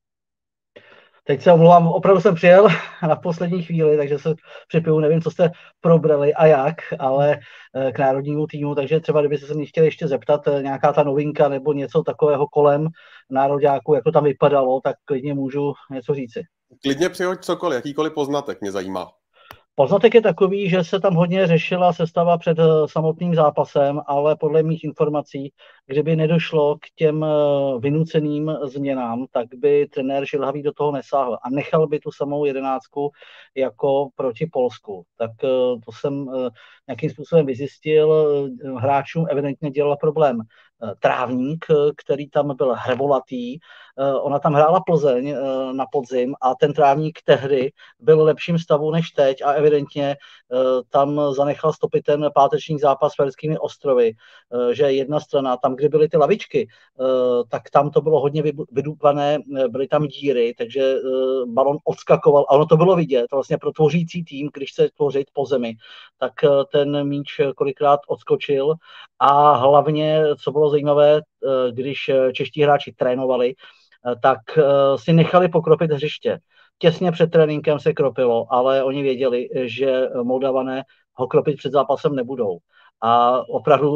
Teď se omlouvám, opravdu jsem přijel na poslední chvíli, takže se připiju, nevím, co jste probrali a jak, ale k národnímu týmu, takže třeba kdybyste se mě chtěli ještě zeptat, nějaká ta novinka nebo něco takového kolem nároďáku, jak to tam vypadalo, tak klidně můžu něco říci. Klidně přihoď cokoliv, jakýkoliv poznatek mě zajímá. Poznatek je takový, že se tam hodně řešila sestava před samotným zápasem, ale podle mých informací, kdyby nedošlo k těm vynuceným změnám, tak by trenér Žilhavý do toho nesáhl a nechal by tu samou 11 jako proti Polsku. Tak to jsem nějakým způsobem vyzjistil. Hráčům evidentně dělal problém trávník, který tam byl hrvolatý. Ona tam hrála Plzeň na podzim a ten trávník tehdy byl v lepším stavu než teď a evidentně tam zanechal stopy ten páteční zápas s Ferskými ostrovy, že jedna strana, tam, kde byly ty lavičky, tak tam to bylo hodně vydupané, byly tam díry, takže balon odskakoval a ono to bylo vidět, vlastně pro tvořící tým, když chce tvořit po zemi, tak ten míč kolikrát odskočil a hlavně, co bylo zajímavé, když čeští hráči trénovali, tak si nechali pokropit hřiště. Těsně před tréninkem se kropilo, ale oni věděli, že Moldavané ho kropit před zápasem nebudou. A opravdu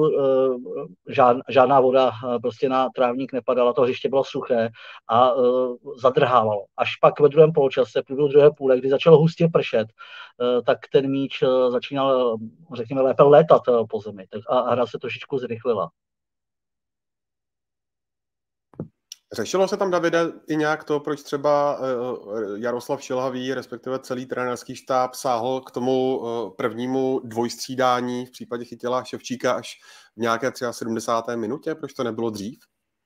žádná voda prostě na trávník nepadala, to hřiště bylo suché a zadrhávalo. Až pak ve druhém poločase, v průběhu druhé půle, kdy začalo hustě pršet, tak ten míč začínal, řekněme, lépe létat po zemi a hra se trošičku zrychlila. Řešilo se tam, Davide, i nějak to, proč třeba Jaroslav Šilhavý, respektive celý trenérský štáb, sáhl k tomu prvnímu dvojstřídání v případě Chytila Ševčíka až v nějaké 73. minutě? Proč to nebylo dřív?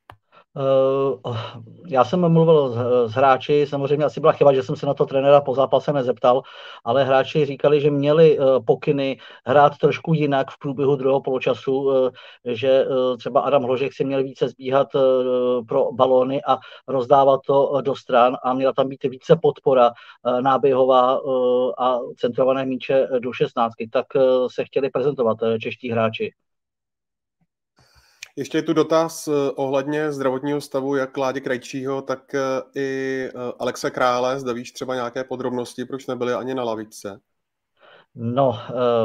Já jsem mluvil s hráči, samozřejmě asi byla chyba, že jsem se na to trenéra po zápase nezeptal, ale hráči říkali, že měli pokyny hrát trošku jinak v průběhu druhého poločasu, že třeba Adam Hložek si měl více zbíhat pro balóny a rozdávat to do stran a měla tam být více podpora náběhová a centrované míče do 16. Tak se chtěli prezentovat čeští hráči. Ještě je tu dotaz ohledně zdravotního stavu jak Ládi Krejčího, tak i Alexe Krále. Zda víš třeba nějaké podrobnosti, proč nebyli ani na lavičce? No,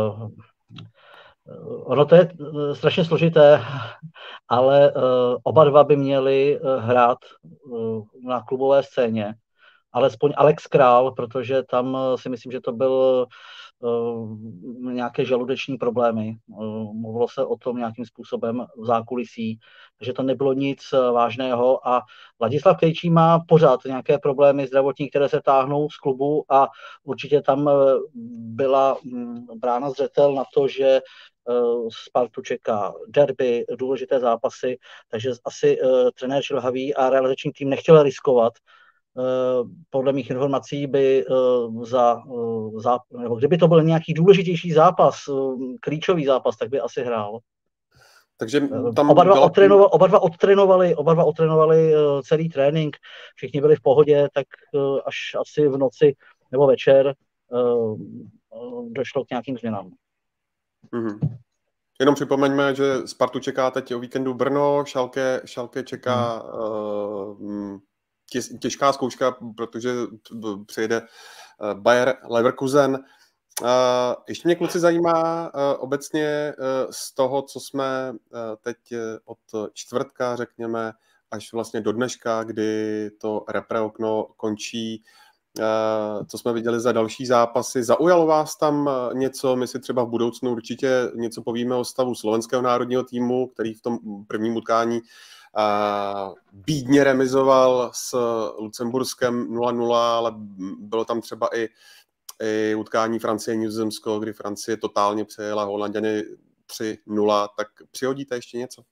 ono to je strašně složité, ale oba dva by měli hrát na klubové scéně. Alespoň Alex Král, protože tam si myslím, že to byl nějaké žaludeční problémy. Mluvilo se o tom nějakým způsobem v zákulisí, takže to nebylo nic vážného a Ladislav Krejčí má pořád nějaké problémy zdravotní, které se táhnou z klubu a určitě tam byla brána zřetel na to, že Spartu čeká derby, důležité zápasy, takže asi trenér Šilhavý a realizační tým nechtěl riskovat. Podle mých informací by nebo kdyby to byl nějaký důležitější zápas, klíčový zápas, tak by asi hrál. Takže tam oba dva odtrénovali celý trénink, všichni byli v pohodě, tak až asi v noci nebo večer došlo k nějakým změnám. Mm-hmm. Jenom připomeňme, že Spartu čeká teď o víkendu Brno, Schalke čeká těžká zkouška, protože přijede Bayer Leverkusen. Ještě mě, kluci, zajímá obecně z toho, co jsme teď od čtvrtka, řekněme, až vlastně do dneška, kdy to repre okno končí, co jsme viděli za další zápasy. Zaujalo vás tam něco? My si třeba v budoucnu určitě něco povíme o stavu slovenského národního týmu, který v tom prvním utkání bídně remizoval s Lucemburskem 0-0, ale bylo tam třeba i utkání Francie-Nizozemsko, kdy Francie totálně přejela Holanďany 3-0. Tak přihodíte ještě něco?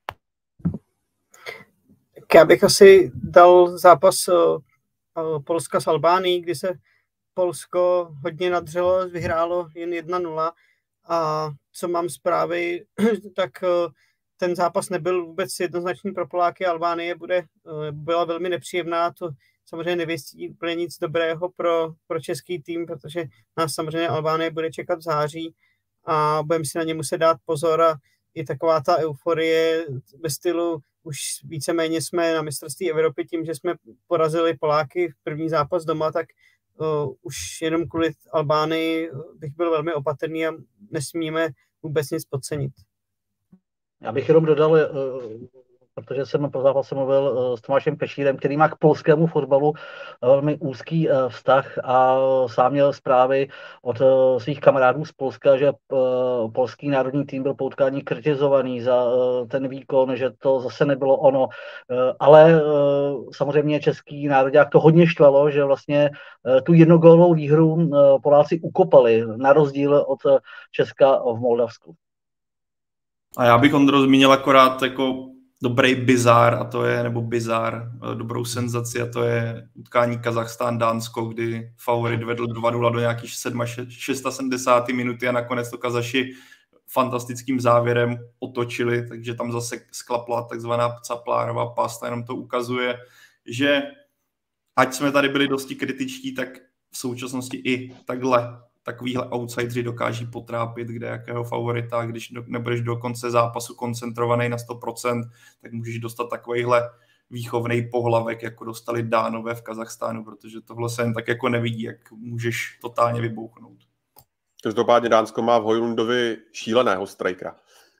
Já bych asi dal zápas Polska s Albánií, kdy se Polsko hodně nadřelo, vyhrálo jen 1-0 a co mám zprávy, tak ten zápas nebyl vůbec jednoznačný pro Poláky. Albánie byla velmi nepříjemná, to samozřejmě nevěstí úplně nic dobrého pro český tým, protože nás samozřejmě Albánie bude čekat v září a budeme si na ně muset dát pozor a i taková ta euforie ve stylu už víceméně jsme na mistrovství Evropy tím, že jsme porazili Poláky v první zápas doma, tak už jenom kvůli Albánii bych byl velmi opatrný a nesmíme vůbec nic podcenit. Já bych jenom dodal, protože jsem po zápase mluvil s Tomášem Pešírem, který má k polskému fotbalu velmi úzký vztah a sám měl zprávy od svých kamarádů z Polska, že polský národní tým byl po utkání kritizovaný za ten výkon, že to zase nebylo ono, ale samozřejmě český národák to hodně štvalo, že vlastně tu jednogólovou výhru Poláci ukopali, na rozdíl od Česka v Moldavsku. A já bych, Ondro, zmínil akorát jako dobrý bizár, dobrou senzaci, a to je utkání Kazachstán-Dánsko, kdy favorit vedl 2-0 do nějakých 76. minuty a nakonec to Kazaši fantastickým závěrem otočili, takže tam zase sklapla takzvaná Caplárová pasta, jenom to ukazuje, že ať jsme tady byli dosti kritičtí, tak v současnosti i takovýhle outsideri dokáží potrápit kde jakého favorita, když nebudeš do konce zápasu koncentrovaný na 100%, tak můžeš dostat takovýhle výchovnej pohlavek, jako dostali Dánové v Kazachstánu, protože tohle se jen tak jako nevidí, jak můžeš totálně vybouchnout. Každopádně Dánsko má v Hojlundovi šíleného strikera.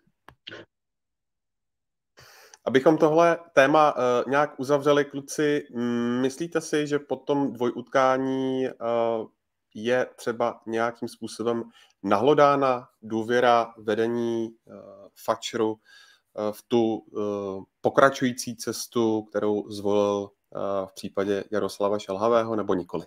Abychom tohle téma nějak uzavřeli, kluci, myslíte si, že po tom dvojutkání je třeba nějakým způsobem nahlodána důvěra vedení Fatscheru v tu pokračující cestu, kterou zvolil v případě Jaroslava Šilhavého, nebo nikoli?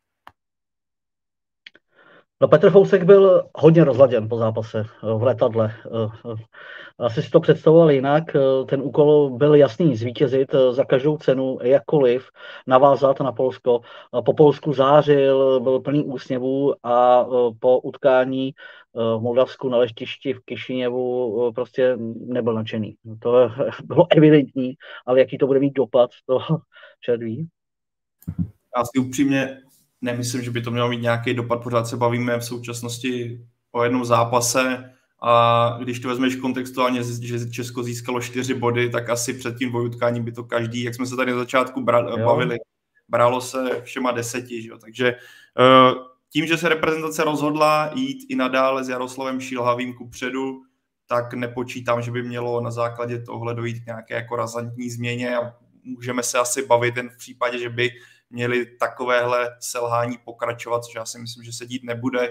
No, Petr Fousek byl hodně rozladěn po zápase v letadle. Asi si to představoval jinak. Ten úkol byl jasný, zvítězit za každou cenu, jakkoliv, navázat na Polsko. Po Polsku zářil, byl plný úsměvů a po utkání v Moldavsku na letišti v Kišiněvu prostě nebyl nadšený. To bylo evidentní, ale jaký to bude mít dopad, to čert ví. Já si upřímně nemyslím, že by to mělo mít nějaký dopad, pořád se bavíme v současnosti o jednom zápase a když to vezmeš kontextuálně, že Česko získalo 4 body, tak asi před tím dvojutkáním by to každý, jak jsme se tady na začátku bavili, bralo se všema 10, že jo? Takže tím, že se reprezentace rozhodla jít i nadále s Jaroslavem Šilhavým kupředu, tak nepočítám, že by mělo na základě tohle dojít k nějaké jako razantní změně a můžeme se asi bavit jen v případě, že by měli takovéhle selhání pokračovat, což já si myslím, že se dít nebude,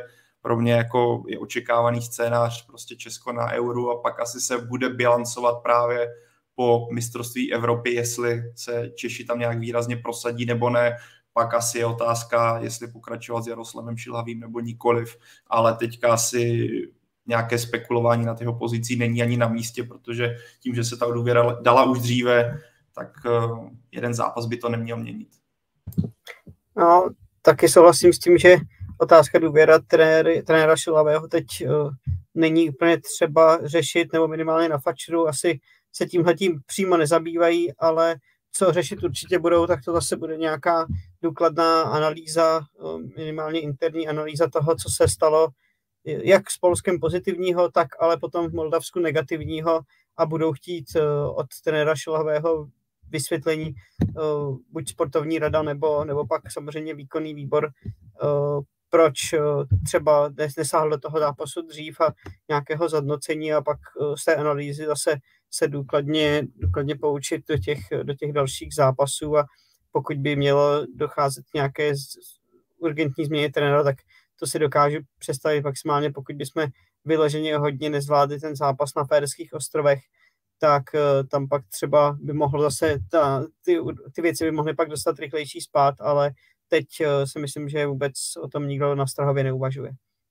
pro mě jako je očekávaný scénář prostě Česko na Euro a pak asi se bude bilancovat právě po mistrovství Evropy, jestli se Češi tam nějak výrazně prosadí nebo ne. Pak asi je otázka, jestli pokračovat s Jaroslavem Šilhavým nebo nikoliv, ale teďka asi nějaké spekulování na jeho pozicí není ani na místě, protože tím, že se ta důvěra dala už dříve, tak jeden zápas by to neměl měnit. No, taky souhlasím s tím, že otázka důvěra trenéra Šilhavého teď není úplně třeba řešit, nebo minimálně na Fatscheru asi se tímhletím přímo nezabývají, ale co řešit určitě budou, tak to zase bude nějaká důkladná analýza, minimálně interní analýza toho, co se stalo, jak s Polskem pozitivního, tak ale potom v Moldavsku negativního a budou chtít od trenéra Šilhavého vysvětlení buď sportovní rada, nebo pak samozřejmě výkonný výbor, proč třeba nesáhl do toho zápasu dřív a nějakého zhodnocení a pak z té analýzy zase se důkladně poučit do těch dalších zápasů a pokud by mělo docházet k nějaké urgentní změně trenéra, tak to si dokážu představit maximálně, pokud bychom vyloženě hodně nezvládli ten zápas na Férských ostrovech, tak tam pak třeba by mohlo zase ty věci by mohly pak dostat rychlejší spád, ale teď si myslím, že vůbec o tom nikdo na Strahově neuvažuje.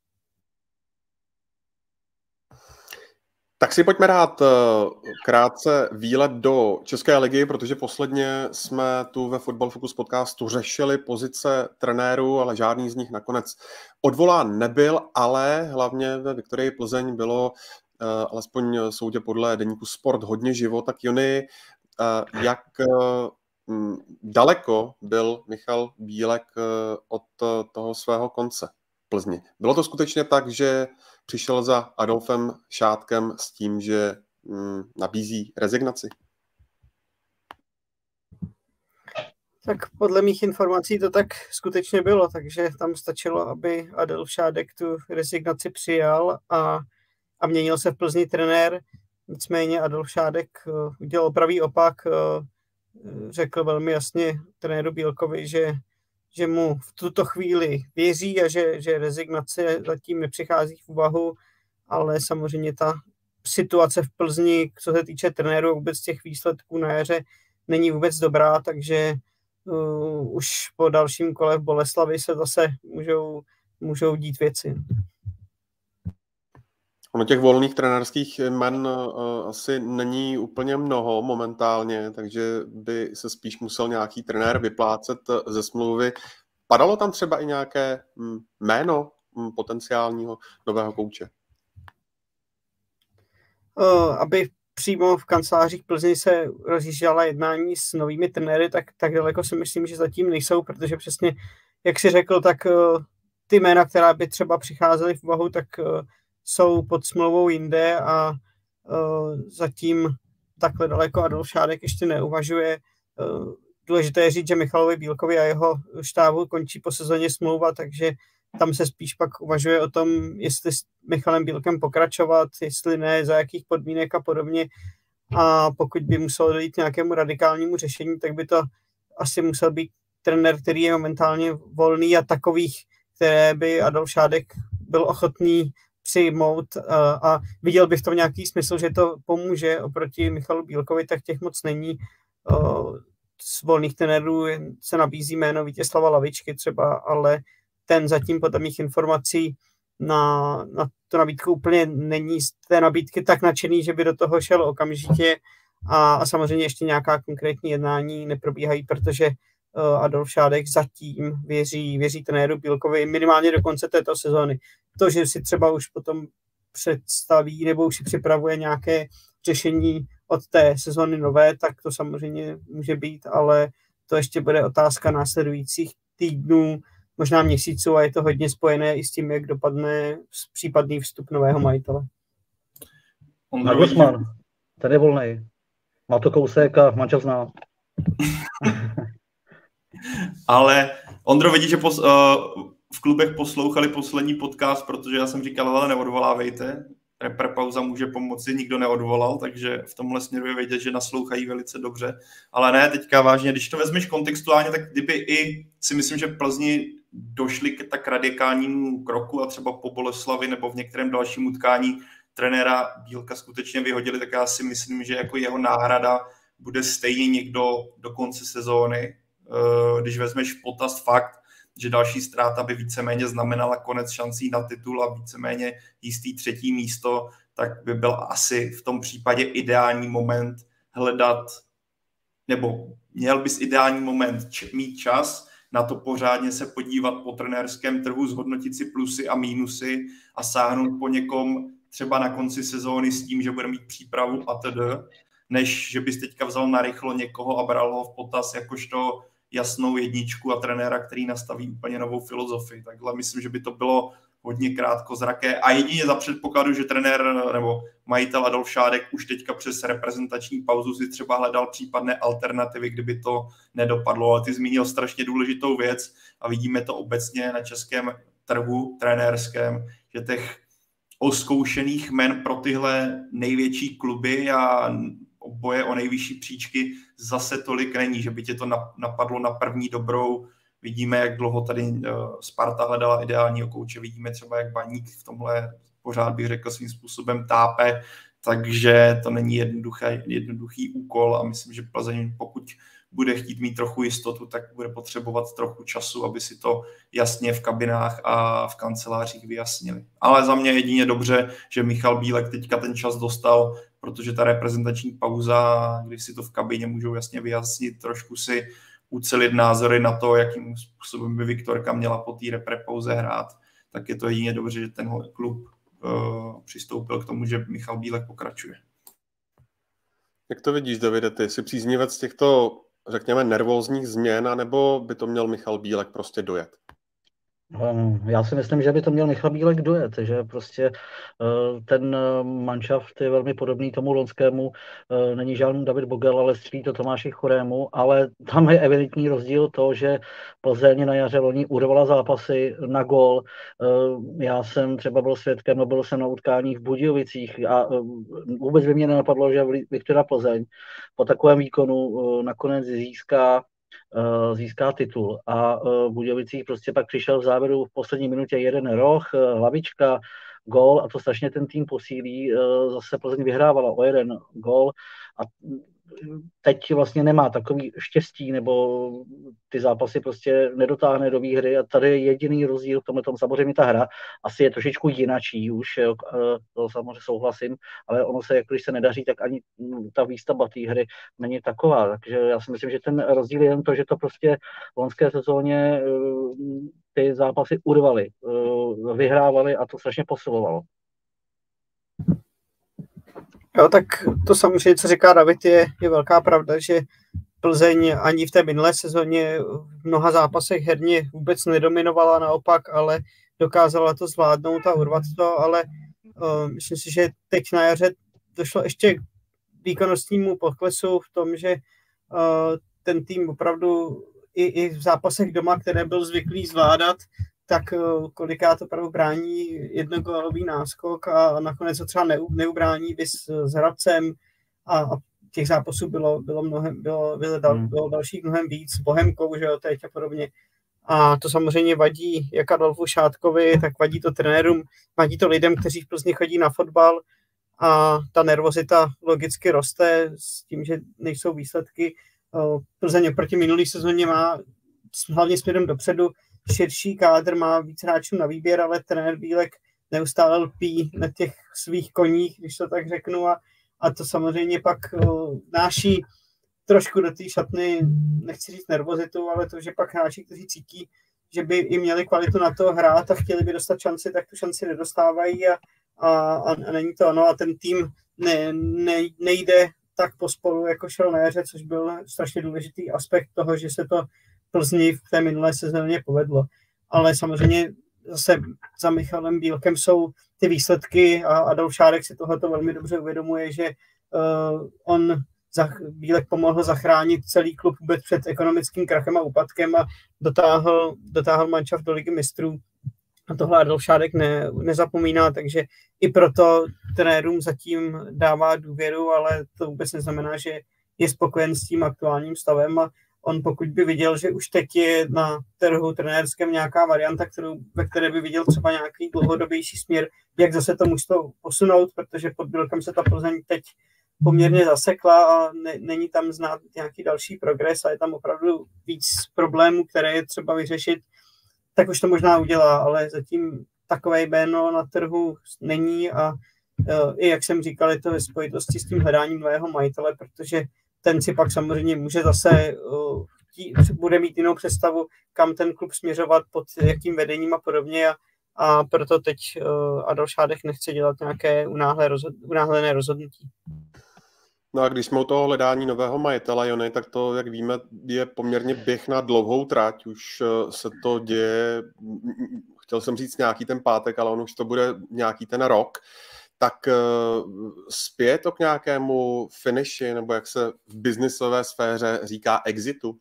Tak si pojďme dát krátce výlet do České ligy, protože posledně jsme tu ve Football Focus podcastu řešili pozice trenérů, ale žádný z nich nakonec odvolán nebyl, ale hlavně ve Viktorii Plzeň bylo alespoň soudě podle deníku Sport hodně živo. Tak Jony, jak daleko byl Michal Bílek od toho svého konce v Plzni? Bylo to skutečně tak, že přišel za Adolfem Šátkem s tím, že nabízí rezignaci? Tak podle mých informací to tak skutečně bylo, takže tam stačilo, aby Adolf Šádek tu rezignaci přijal a měnil se v Plzni trenér. Nicméně Adolf Šádek udělal pravý opak, řekl velmi jasně trenéru Bílkovi, že mu v tuto chvíli věří a že rezignace zatím nepřichází v úvahu, ale samozřejmě ta situace v Plzni, co se týče trenéru a vůbec těch výsledků na jaře, není vůbec dobrá, takže už po dalším kole v Boleslavi se zase můžou dít věci. Ono těch volných trenérských jmen asi není úplně mnoho momentálně, takže by se spíš musel nějaký trenér vyplácet ze smlouvy. Padalo tam třeba i nějaké jméno potenciálního nového kouče? Aby přímo v kancelářích Plzni se rozjížděla jednání s novými trenéry, tak daleko si myslím, že zatím nejsou, protože přesně, jak si řekl, tak ty jména, která by třeba přicházely v úvahu, tak jsou pod smlouvou jinde a zatím takhle daleko Adolf Šádek ještě neuvažuje. Důležité je říct, že Michalovi Bílkovi a jeho štábu končí po sezóně smlouva, takže tam se spíš pak uvažuje o tom, jestli s Michalem Bílkem pokračovat, jestli ne, za jakých podmínek a podobně. A pokud by muselo dojít k nějakému radikálnímu řešení, tak by to asi musel být trenér, který je momentálně volný a takových, které by Adolf Šádek byl ochotný přijmout a viděl bych v tom nějaký smysl, že to pomůže oproti Michalu Bílkovi, tak těch moc není. Z volných trenérů se nabízí jméno Vítězslava Lavičky třeba, ale ten zatím podle mých informací na tu nabídku úplně není z té nabídky tak nadšený, že by do toho šel okamžitě a samozřejmě ještě nějaká konkrétní jednání neprobíhají, protože Adolf Šádek zatím věří trenéru Bílkovi minimálně do konce této sezóny. To, že si třeba už potom představí nebo už si připravuje nějaké řešení od té sezóny nové, tak to samozřejmě může být, ale to ještě bude otázka následujících týdnů, možná měsíců a je to hodně spojené i s tím, jak dopadne případný vstup nového majitele. Nagelsmann, ten je volnej. Má to kousek a mančel zná. Ale Ondro, vidíš, že v klubech poslouchali poslední podcast, protože já jsem říkal, ale neodvolávejte. Reprepauza může pomoci, nikdo neodvolal, takže v tomhle směru je vidět, že naslouchají velice dobře. Ale ne, teďka vážně, když to vezmeš kontextuálně, tak kdyby i si myslím, že Plzni došli k tak radikálnímu kroku a třeba po Boleslavi nebo v některém dalším utkání trenéra Bílka skutečně vyhodili, tak já si myslím, že jako jeho náhrada bude stejně někdo do konce sezóny. Když vezmeš v potaz fakt, že další ztráta by víceméně znamenala konec šancí na titul a víceméně jistý 3. místo, tak by byl asi v tom případě ideální moment hledat, nebo měl bys ideální moment mít čas na to pořádně se podívat po trenérském trhu, zhodnotit si plusy a mínusy a sáhnout po někom třeba na konci sezóny s tím, že bude mít přípravu atd., než že bys teďka vzal narychlo někoho a bral ho v potaz jakožto jasnou jedničku a trenéra, který nastaví úplně novou filozofii. Takhle myslím, že by to bylo hodně krátkozraké a jedině za předpokladu, že trenér nebo majitel Adolf Šádek už teďka přes reprezentační pauzu si třeba hledal případné alternativy, kdyby to nedopadlo. Ale ty zmínil strašně důležitou věc a vidíme to obecně na českém trhu trenérském, že těch oskoušených men pro tyhle největší kluby a boje o nejvyšší příčky zase tolik není, že by tě to napadlo na první dobrou. Vidíme, jak dlouho tady Sparta hledala ideálního kouče, vidíme třeba, jak Baník v tomhle pořád bych řekl svým způsobem tápe, takže to není jednoduchý úkol a myslím, že Plzeň, pokud bude chtít mít trochu jistotu, tak bude potřebovat trochu času, aby si to jasně v kabinách a v kancelářích vyjasnili. Ale za mě jedině dobře, že Michal Bílek teďka ten čas dostal, protože ta reprezentační pauza, když si to v kabině můžou jasně vyjasnit, trošku si ucelit názory na to, jakým způsobem by Viktorka měla po té repre-pauze hrát, tak je to jedině dobře, že tenhle klub přistoupil k tomu, že Michal Bílek pokračuje. Jak to vidíš, Davide, ty jsi příznivec těchto, řekněme, nervózních změn, anebo by to měl Michal Bílek prostě dojet? Já si myslím, že by to měl Michal Bílek dojet, že prostě ten manšaft je velmi podobný tomu loňskému, není žádný David Bogel, ale střílí to Tomáši Chorému, ale tam je evidentní rozdíl to, že Plzeň na jaře loni urvala zápasy na gól. Já jsem třeba byl svědkem, no byl jsem na utkání v Budějovicích a vůbec by mě nenapadlo, že Viktoria Plzeň po takovém výkonu nakonec získá titul a v Budějovicích prostě pak přišel v závěru v poslední minutě jeden roh, hlavička, gól a to strašně ten tým posílí. Zase Plzeň vyhrávala o jeden gól a teď vlastně nemá takový štěstí, nebo ty zápasy prostě nedotáhne do výhry a tady je jediný rozdíl v tomhle. Samozřejmě ta hra asi je trošičku jinačí už, to samozřejmě souhlasím, ale ono se, když se nedaří, tak ani ta výstavba té hry není taková, takže já si myslím, že ten rozdíl je jen to, že to prostě v loňské sezóně ty zápasy urvaly, vyhrávali a to strašně posilovalo. Jo, tak to samozřejmě, co říká David, je velká pravda, že Plzeň ani v té minulé sezóně v mnoha zápasech herně vůbec nedominovala, naopak, ale dokázala to zvládnout a urvat to, ale myslím si, že teď na jaře došlo ještě k výkonnostnímu poklesu v tom, že ten tým opravdu i v zápasech doma, které byl zvyklý zvládat, tak kolikrát opravdu brání jednogólový náskok a nakonec ho třeba neubrání s Hradcem a těch zápasů bylo dalších mnohem víc, s Bohemkou, že jo, teď a podobně. A to samozřejmě vadí jak Adolfu Šádkovi, tak vadí to trenérům, vadí to lidem, kteří v Plzni chodí na fotbal a ta nervozita logicky roste s tím, že nejsou výsledky. Plzeň oproti minulý sezóně má hlavně směrem dopředu širší kádr, má víc hráčů na výběr, ale trenér Bílek neustále lpí na těch svých koních, když to tak řeknu, a to samozřejmě pak náší trošku do té šatny, nechci říct nervozitu, ale to, že pak hráči, kteří cítí, že by i měli kvalitu na to hrát a chtěli by dostat šanci, tak tu šanci nedostávají a není to ono a ten tým nejde tak pospolu, jako šel na jaře, což byl strašně důležitý aspekt toho, že se to Plzni v té minulé sezóně povedlo. Ale samozřejmě zase za Michalem Bílkem jsou ty výsledky a Adolf Šádek si tohleto velmi dobře uvědomuje, že Bílek pomohl zachránit celý klub vůbec před ekonomickým krachem a úpadkem a dotáhl manšaft do Ligy mistrů. A tohle Adolf Šádek nezapomíná, takže i proto trenérům zatím dává důvěru, ale to vůbec neznamená, že je spokojen s tím aktuálním stavem on pokud by viděl, že už teď je na trhu trenérském nějaká varianta, ve které by viděl třeba nějaký dlouhodobější směr, jak zase to mužstvo posunout, protože pod Bílkem se ta Plzeň teď poměrně zasekla a není tam znát nějaký další progres a je tam opravdu víc problémů, které je třeba vyřešit, tak už to možná udělá, ale zatím takové jméno na trhu není a i jak jsem říkal, je to ve spojitosti s tím hledáním nového majitele, protože ten si pak samozřejmě může zase, bude mít jinou představu, kam ten klub směřovat, pod jakým vedením a podobně a proto teď Adolf Šádek nechce dělat nějaké unáhlené rozhodnutí. No a když jsme u toho hledání nového majitele, Jony, tak to, jak víme, je poměrně běh na dlouhou trať. Už se to děje, chtěl jsem říct nějaký ten pátek, ale on už to bude nějaký ten rok. Tak spěje to k nějakému finiši, nebo jak se v biznisové sféře říká exitu?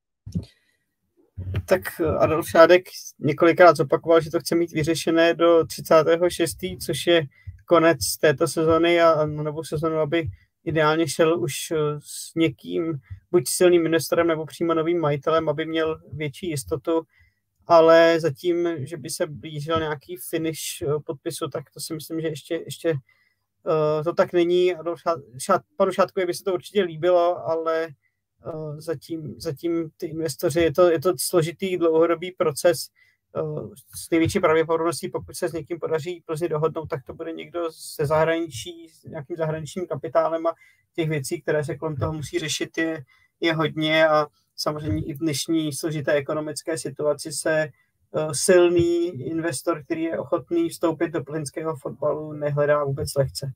Tak Adolf Šádek několikrát zopakoval, že to chce mít vyřešené do 36., což je konec této sezony a novou sezonu, aby ideálně šel už s někým, buď silným investorem nebo přímo novým majitelem, aby měl větší jistotu, ale zatím, že by se blížil nějaký finish podpisu, tak to si myslím, že ještě to tak není. Panu Šátkovi by se to určitě líbilo, ale zatím ty investoři, je to složitý dlouhodobý proces. S největší pravděpodobností, pokud se s někým podaří Plzni dohodnout, tak to bude někdo ze zahraničí, s nějakým zahraničním kapitálem a těch věcí, které se kolem toho musí řešit, je hodně a samozřejmě i v dnešní složité ekonomické situaci se silný investor, který je ochotný vstoupit do plzeňského fotbalu, nehledá vůbec lehce.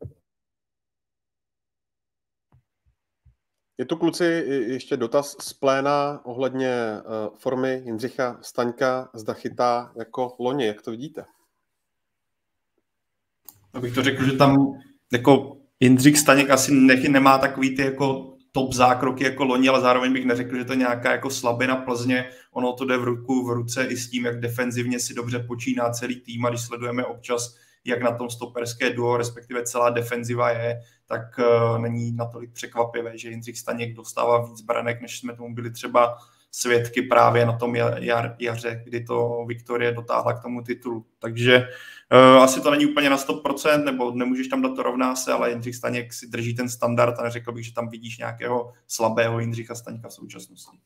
Je tu, kluci, ještě dotaz z pléna ohledně formy Jindřicha Staňka, zda chytá jako loni, jak to vidíte? Abych to řekl, že tam jako Jindřich Staněk asi nemá takový ty jako top zákroky jako loni, ale zároveň bych neřekl, že to je nějaká jako slabina Plzně. Ono to jde v ruku v ruce i s tím, jak defenzivně si dobře počíná celý tým a když sledujeme občas, jak na tom stoperské duo, respektive celá defenziva je, tak není natolik překvapivé, že Jindřich Staněk dostává víc branek, než jsme tomu byli třeba svědky právě na tom jaře, kdy to Viktorie dotáhla k tomu titulu. Takže asi to není úplně na 100%, nebo nemůžeš tam dát to rovná se, ale Jindřich Staněk si drží ten standard a neřekl bych, že tam vidíš nějakého slabého Jindřicha Staňka v současnosti.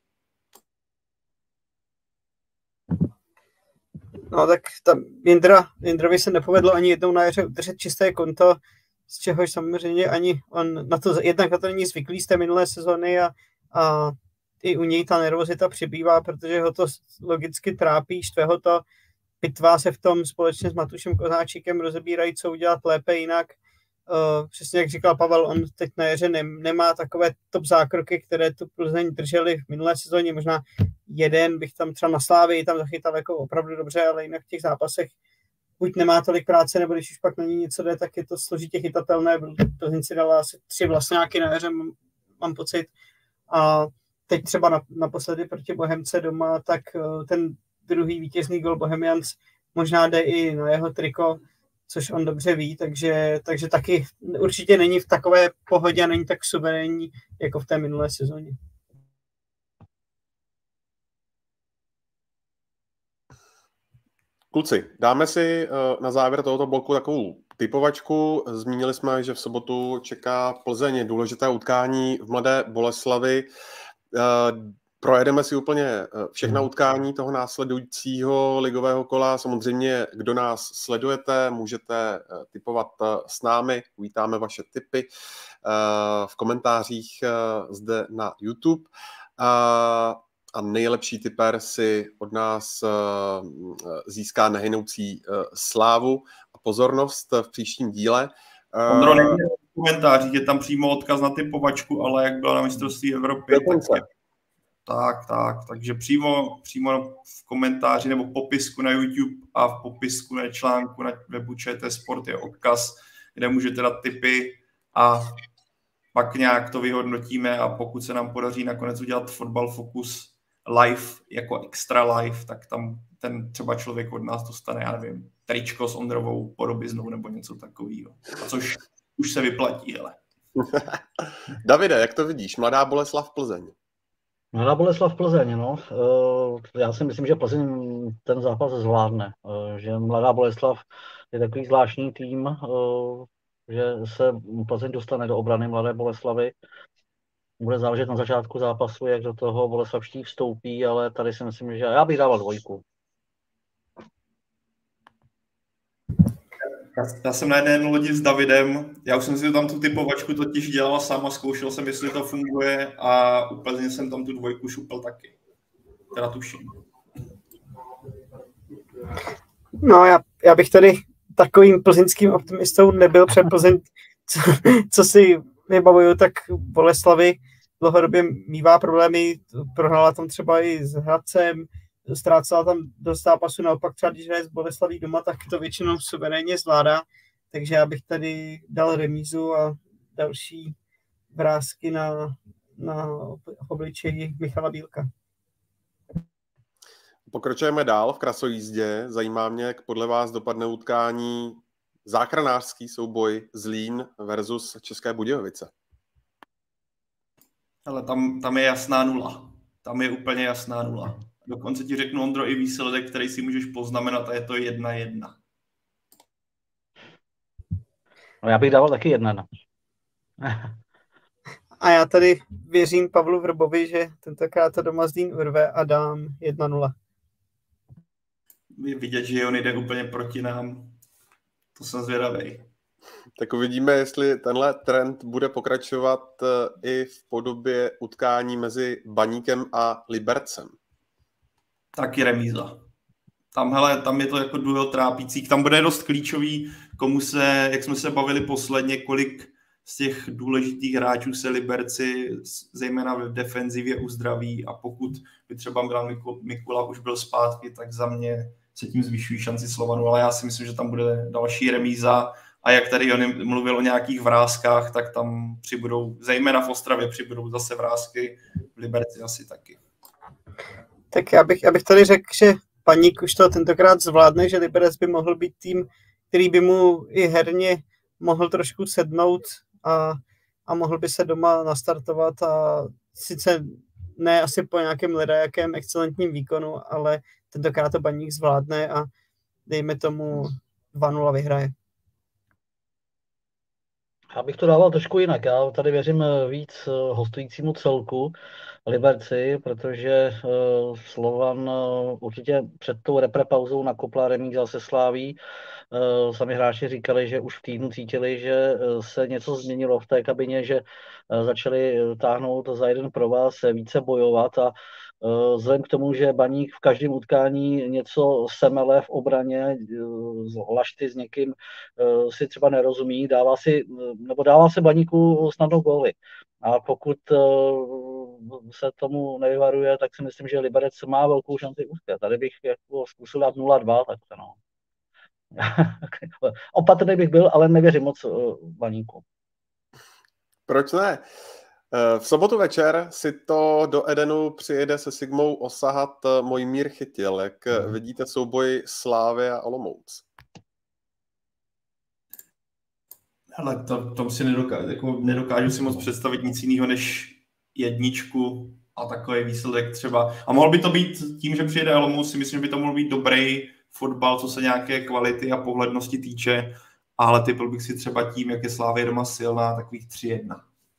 No tak tam Jindrovi se nepovedlo ani jednou na jaře udržet čisté konto, z čehož samozřejmě ani on na to, jednak na to není zvyklý z té minulé sezony a i u něj ta nervozita přibývá, protože ho to logicky trápí, štve ho to, pitvá se v tom společně s Matušem Kozáčikem, rozebírají, co udělat lépe jinak. Přesně jak říkal Pavel, on teď na jaře nemá takové top zákroky, které tu Plzeň drželi v minulé sezóně, možná jeden bych tam třeba na Slávii tam zachytal jako opravdu dobře, ale jinak v těch zápasech buď nemá tolik práce, nebo když už pak na ní něco jde, tak je to složitě chytatelné. Plzeň si dala asi 3 vlastňáky na jaře, mám pocit. A teď třeba naposledy proti Bohemce doma, tak ten druhý vítězný gol Bohemians možná jde i na jeho triko, což on dobře ví, takže taky určitě není v takové pohodě a není tak suverénní jako v té minulé sezóně. Kluci, dáme si na závěr tohoto bloku takovou typovačku. Zmínili jsme, že v sobotu čeká Plzeň důležité utkání v Mladé Boleslavi. Projedeme si úplně všechna utkání toho následujícího ligového kola. Samozřejmě, kdo nás sledujete, můžete tipovat s námi. Uvítáme vaše tipy v komentářích zde na YouTube. A nejlepší tipper si od nás získá nehynoucí slávu a pozornost v příštím díle. Ondro, nejde v komentářích, je tam přímo odkaz na typovačku, ale jak byla na mistrovství Evropy. Takže přímo v komentáři nebo v popisku na YouTube a v popisku na článku na webu ČT Sport je odkaz, kde můžete dát tipy a pak nějak to vyhodnotíme a pokud se nám podaří nakonec udělat Fotbal Focus live, jako extra live, tak tam ten třeba člověk od nás dostane, já nevím, tričko s Ondrovou podobiznou nebo něco takového. A což už se vyplatí, hele. Davide, jak to vidíš? Mladá Boleslav Plzeň. Mladá Boleslav Plzeň, no. Já si myslím, že Plzeň ten zápas zvládne. Že Mladá Boleslav je takový zvláštní tým, že se Plzeň dostane do obrany Mladé Boleslavy. Bude záležet na začátku zápasu, jak do toho boleslavští vstoupí, ale tady si myslím, že já bych dával 2. Já jsem na jedné lodi s Davidem, já už jsem si tam tu typovačku totiž dělal sám a zkoušel jsem, jestli to funguje a úplně jsem tam tu 2 šupel taky. Teda tuším. No, já bych tady takovým plzeňským optimistou nebyl před Plzeň, co si vybavuju, tak Boleslavy dlouhodobě mívá problémy, prohnala tam třeba i s Hradcem, ztrácela tam dost zápasu, naopak třeba když hraje z Boleslaví doma, tak to většinou suverénně zvládá, takže já bych tady dal remízu a další vrásky na obličeji Michala Bílka. Pokračujeme dál v krasojízdě. Zajímá mě, jak podle vás dopadne utkání záchranářský souboj Zlín versus České Budějovice. Ale tam je jasná 0. Tam je úplně jasná 0. Dokonce ti řeknu, Ondro, i výsledek, který si můžeš poznamenat, a je to 1-1. No, já bych dával taky 1. A já tady věřím Pavlu Vrbovi, že tentokrát to doma Zlín urve a dám 1-0. Je vidět, že on jde úplně proti nám. To jsem zvědavej. Tak uvidíme, jestli tenhle trend bude pokračovat i v podobě utkání mezi Baníkem a Libercem. Taky remíza. Tam je to jako duel trápících. Tam bude dost klíčový, komu se, jak jsme se bavili posledně, kolik z těch důležitých hráčů se Liberci, zejména v defenzivě, uzdraví, a pokud by třeba Milan Mikula už byl zpátky, tak za mě se tím zvyšují šanci Slovanu, ale já si myslím, že tam bude další remíza, a jak tady on mluvil o nějakých vrázkách, tak tam přibudou, zejména v Ostravě přibudou zase vrázky, v Liberci asi taky. Tak já bych tady řekl, že Baník už to tentokrát zvládne, že Liberec by mohl být tým, který by mu i herně mohl trošku sednout a mohl by se doma nastartovat, a sice ne asi po nějakém ledajakém excelentním výkonu, ale tentokrát to Baník zvládne a dejme tomu 2-0 vyhraje. Já bych to dával trošku jinak. Já tady věřím víc hostujícímu celku Liberci, protože Slovan určitě před tou reprepauzou nakopla remíza se Sláví. Sami hráči říkali, že už v týdnu cítili, že se něco změnilo v té kabině, že začali táhnout za jeden provaz, více bojovat, a vzhledem k tomu, že Baník v každém utkání něco semele v obraně, lašty s někým si třeba nerozumí, dává se Baníku snadno góly. A pokud se tomu nevyvaruje, tak si myslím, že Liberec má velkou šanci uspět. Tady bych jako zkusil dát 0-2, tak to no. Opatrný bych byl, ale nevěřím moc Baníku. Proč ne? V sobotu večer si to do Edenu přijede se Sigmou osahat Mojmír Chytil. Jak vidíte souboj Slávy a Olomouc? Ale to si nedokážu si moc představit nic jiného než 1 a takový výsledek třeba. A mohl by to být tím, že přijede Olomouc, si myslím, že by to mohl být dobrý fotbal, co se nějaké kvality a pohlednosti týče, ale typl bych si třeba tím, jak je Slávě doma silná, takových 3-1.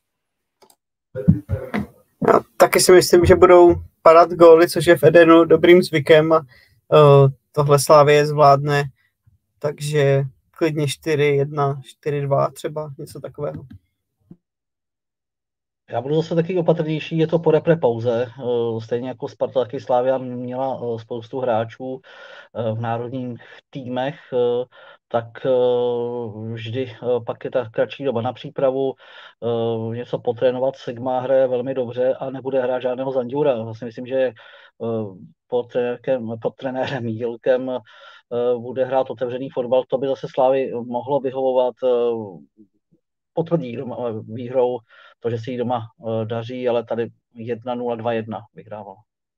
Já taky si myslím, že budou padat góly, což je v Edenu dobrým zvykem, a tohle Slávie zvládne, takže klidně 4-1, 4-2 třeba, něco takového. Já budu zase taky opatrnější, je to po pauze. Stejně jako Sparta, taky Slavia měla spoustu hráčů v národních týmech, tak vždy pak je ta kratší doba na přípravu, něco potrénovat. Sigma hraje velmi dobře a nebude hrát žádného Zanďura. Vlastně myslím, že pod trenérem Jílkem bude hrát otevřený fotbal. To by zase Slávy mohlo vyhovovat, potvrdí výhrou to, že si jí doma daří, ale tady 1-0, 2-1 vyhrával.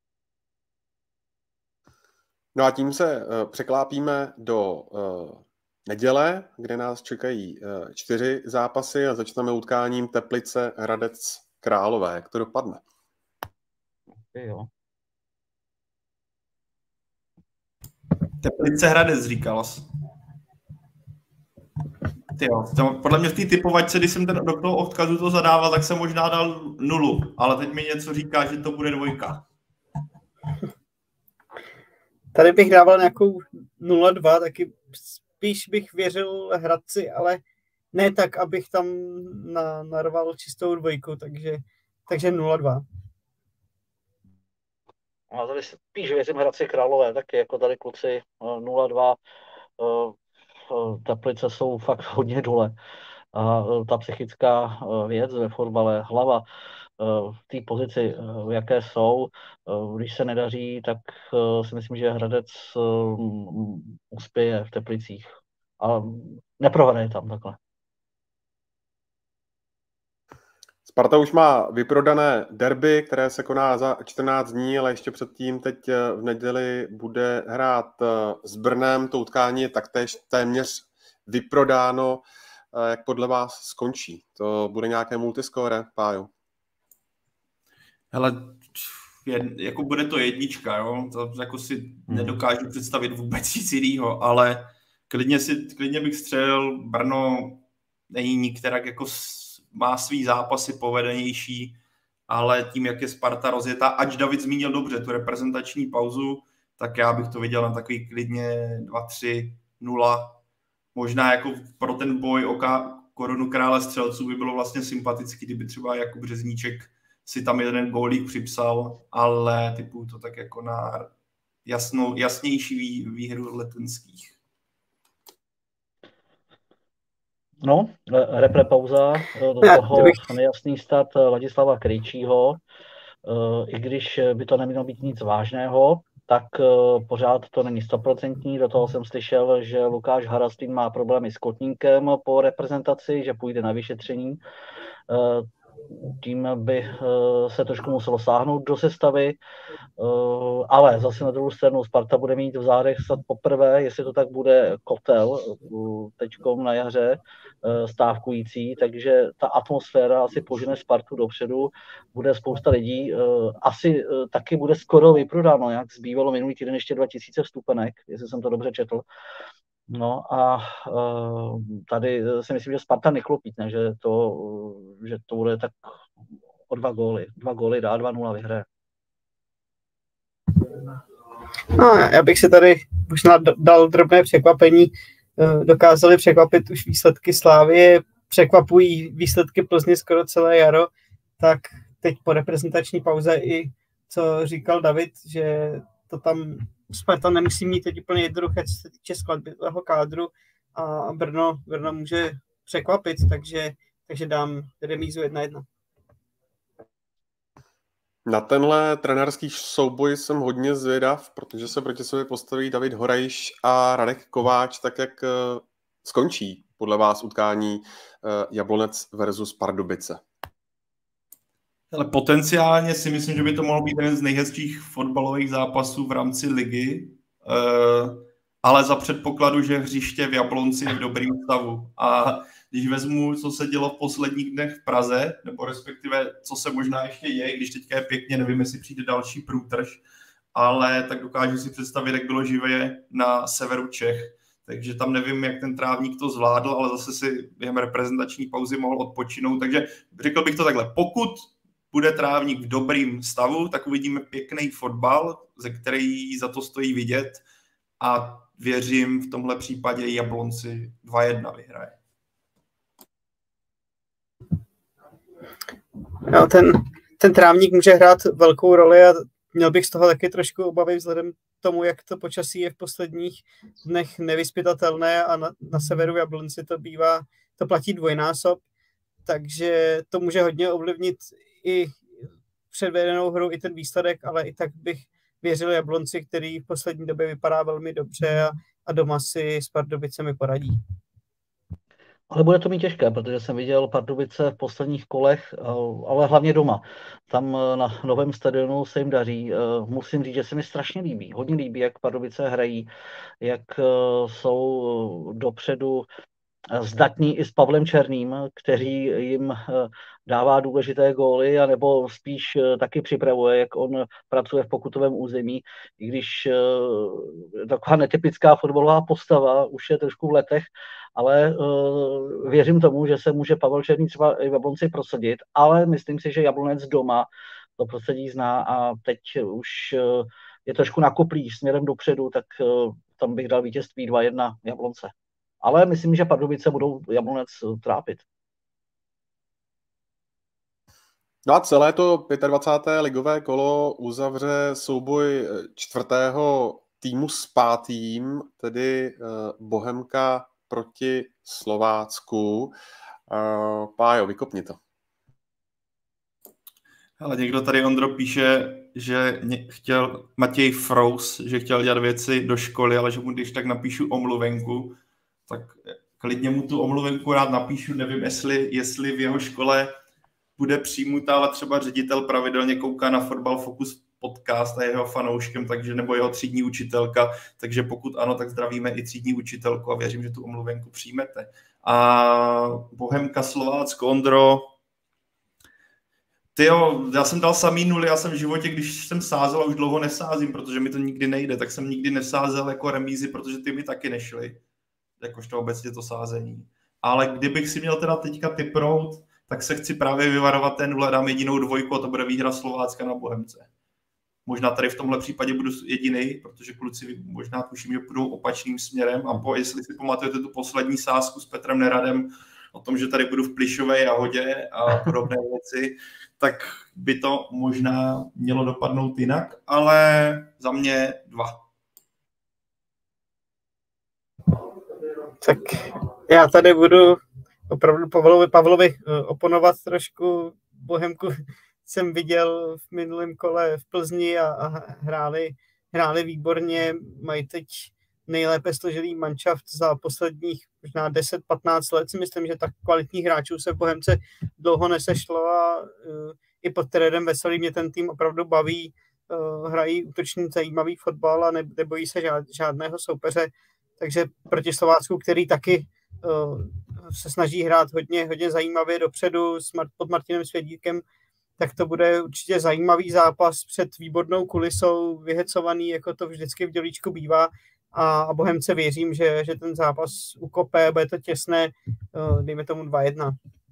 No a tím se překlápíme do neděle, kde nás čekají 4 zápasy, a začneme utkáním Teplice Hradec Králové. Jak to dopadne? Jo. Teplice Hradec, říkal jsi. Tyjo, podle mě v té typovačce, když jsem do toho odkazu to zadával, tak jsem možná dal 0, ale teď mi něco říká, že to bude 2. Tady bych dával nějakou 0-2, taky spíš bych věřil Hradci, ale ne tak, abych tam narval čistou 2, takže 0-2. A tady spíš věřím Hradci Králové, taky jako tady kluci 0-2. Teplice jsou fakt hodně dole. A ta psychická věc ve fotbale, hlava v té pozici, v jaké jsou, když se nedaří, tak si myslím, že Hradec uspěje v Teplicích. Ale neprohraje tam takhle. Sparta už má vyprodané derby, které se koná za 14 dní, ale ještě předtím teď v neděli bude hrát s Brnem. To utkání je taktéž téměř vyprodáno. Jak podle vás skončí? To bude nějaké multiskóre, Pájo? Hele, jako bude to 1, jo? To jako si nedokážu představit vůbec nic jinýho, ale klidně bych střelil. Brno není nikterak jako má svý zápasy povedenější, ale tím, jak je Sparta rozjetá, ač David zmínil dobře tu reprezentační pauzu, tak já bych to viděl na takový klidně 2-3-0. Možná jako pro ten boj o korunu krále střelců by bylo vlastně sympatický, kdyby třeba Jakub Řezníček si tam jeden gólík připsal, ale typu to tak jako na jasnější výhru letenských. No, repre pauza, do toho nejasný start Ladislava Krejčího. I když by to nemělo být nic vážného, tak pořád to není 100%. Do toho jsem slyšel, že Lukáš Harastin má problémy s kotníkem po reprezentaci, že půjde na vyšetření. Tím by se trošku muselo sáhnout do sestavy, ale zase na druhou stranu Sparta bude mít v zádech snad poprvé, jestli to tak bude Kotel teďkom na jaře stávkující, takže ta atmosféra asi požene Spartu dopředu, bude spousta lidí, asi taky bude skoro vyprodáno, jak zbývalo minulý týden ještě 2000 vstupenek, jestli jsem to dobře četl. No a tady si myslím, že Sparta neklopítne, že to bude tak o 2 góly. 2 góly dá, 2-0 vyhraje. No, já bych si tady možná dal drobné překvapení. Dokázali překvapit už výsledky Slávie, překvapují výsledky Plzně skoro celé jaro, tak teď po reprezentační pauze i co říkal David, že to tam Sparta nemusí mít teď úplně jednoduché, co se týče skladbového kádru a Brno může překvapit, takže dám remízu 1-1. Na tenhle trenérský souboj jsem hodně zvědav, protože se proti sobě postaví David Horejš a Radek Kováč, tak jak skončí podle vás utkání Jablonec versus Pardubice? Ale potenciálně si myslím, že by to mohl být jeden z nejhezčích fotbalových zápasů v rámci ligy, ale za předpokladu, že hřiště v Jablonci je v dobrým stavu. A když vezmu, co se dělo v posledních dnech v Praze, nebo respektive, co se možná ještě je, když teďka je pěkně, nevím, jestli přijde další průtrž, ale tak dokážu si představit, jak bylo živé na severu Čech. Takže tam nevím, jak ten trávník to zvládl, ale zase si během reprezentační pauzy mohl odpočinout. Takže řekl bych to takhle, pokud bude trávník v dobrým stavu, tak uvidíme pěkný fotbal, ze který za to stojí vidět a věřím v tomhle případě Jablonci 2-1 vyhraje. No, ten trávník může hrát velkou roli a měl bych z toho taky trošku obavy vzhledem k tomu, jak to počasí je v posledních dnech nevyzpytatelné a na severu Jablonci to platí dvojnásob, takže to může hodně ovlivnit i předvedenou hru, i ten výsledek, ale i tak bych věřil Jablonci, který v poslední době vypadá velmi dobře a doma si s Pardubicemi poradí. Ale bude to mít těžké, protože jsem viděl Pardubice v posledních kolech, ale hlavně doma. Tam na novém stadionu se jim daří. Musím říct, že se mi strašně líbí. Hodně líbí, jak Pardubice hrají, jak jsou dopředu zdatní i s Pavlem Černým, který jim dává důležité góly, anebo spíš taky připravuje, jak on pracuje v pokutovém území, i když taková netypická fotbalová postava, už je trošku v letech, ale věřím tomu, že se může Pavel Černý třeba i v Jablonci prosadit, ale myslím si, že Jablonec doma to prostředí zná a teď už je trošku nakoplý směrem dopředu, tak tam bych dal vítězství 2-1 Jablonce. Ale myslím, že Pardubice budou Jablonec trápit. No a celé to 25. ligové kolo uzavře souboj čtvrtého týmu s pátým, tedy Bohemka proti Slovácku. Pájo, vykopni to. Ale někdo tady, Ondro, píše, že chtěl Matěj Frous, že chtěl dělat věci do školy, ale že mu když tak napíšu omluvenku, tak klidně mu tu omluvenku rád napíšu, nevím, jestli v jeho škole bude přijmutá, ale třeba ředitel pravidelně kouká na Fotbal Focus podcast a je jeho fanouškem, takže nebo jeho třídní učitelka, takže pokud ano, tak zdravíme i třídní učitelku a věřím, že tu omluvenku přijmete. A Bohemka Slovácko, Ondro, tyjo, já jsem dal samý nuly, já jsem v životě, když jsem sázel a už dlouho nesázím, protože mi to nikdy nejde, tak jsem nikdy nesázel jako remízy, protože ty mi taky nešly, jakožto obecně to sázení. Ale kdybych si měl teda teďka tipnout, tak se chci právě vyvarovat té nule, dám jedinou dvojku a to bude výhra Slovácka na Bohemce. Možná tady v tomhle případě budu jediný, protože kluci možná tuším, že půjdou opačným směrem a jestli si pamatujete tu poslední sázku s Petrem Neradem o tom, že tady budu v Plišové Jahodě a podobné věci, tak by to možná mělo dopadnout jinak, ale za mě 2. Tak já tady budu opravdu Pavlovi oponovat trošku. Bohemku jsem viděl v minulém kole v Plzni a hráli výborně. Mají teď nejlépe složený manšaft za posledních možná 10-15 let. Si myslím, že tak kvalitních hráčů se v Bohemce dlouho nesešlo a i pod trenérem Veselým mě ten tým opravdu baví. Hrají útočný zajímavý fotbal a nebojí se žádného soupeře. Takže proti Slovácku, který taky se snaží hrát hodně zajímavě dopředu pod Martinem Svědíkem, tak to bude určitě zajímavý zápas před výbornou kulisou, vyhecovaný, jako to vždycky v Dělíčku bývá. A Bohemce věřím, že ten zápas ukope, bude to těsné, dejme tomu 2-1.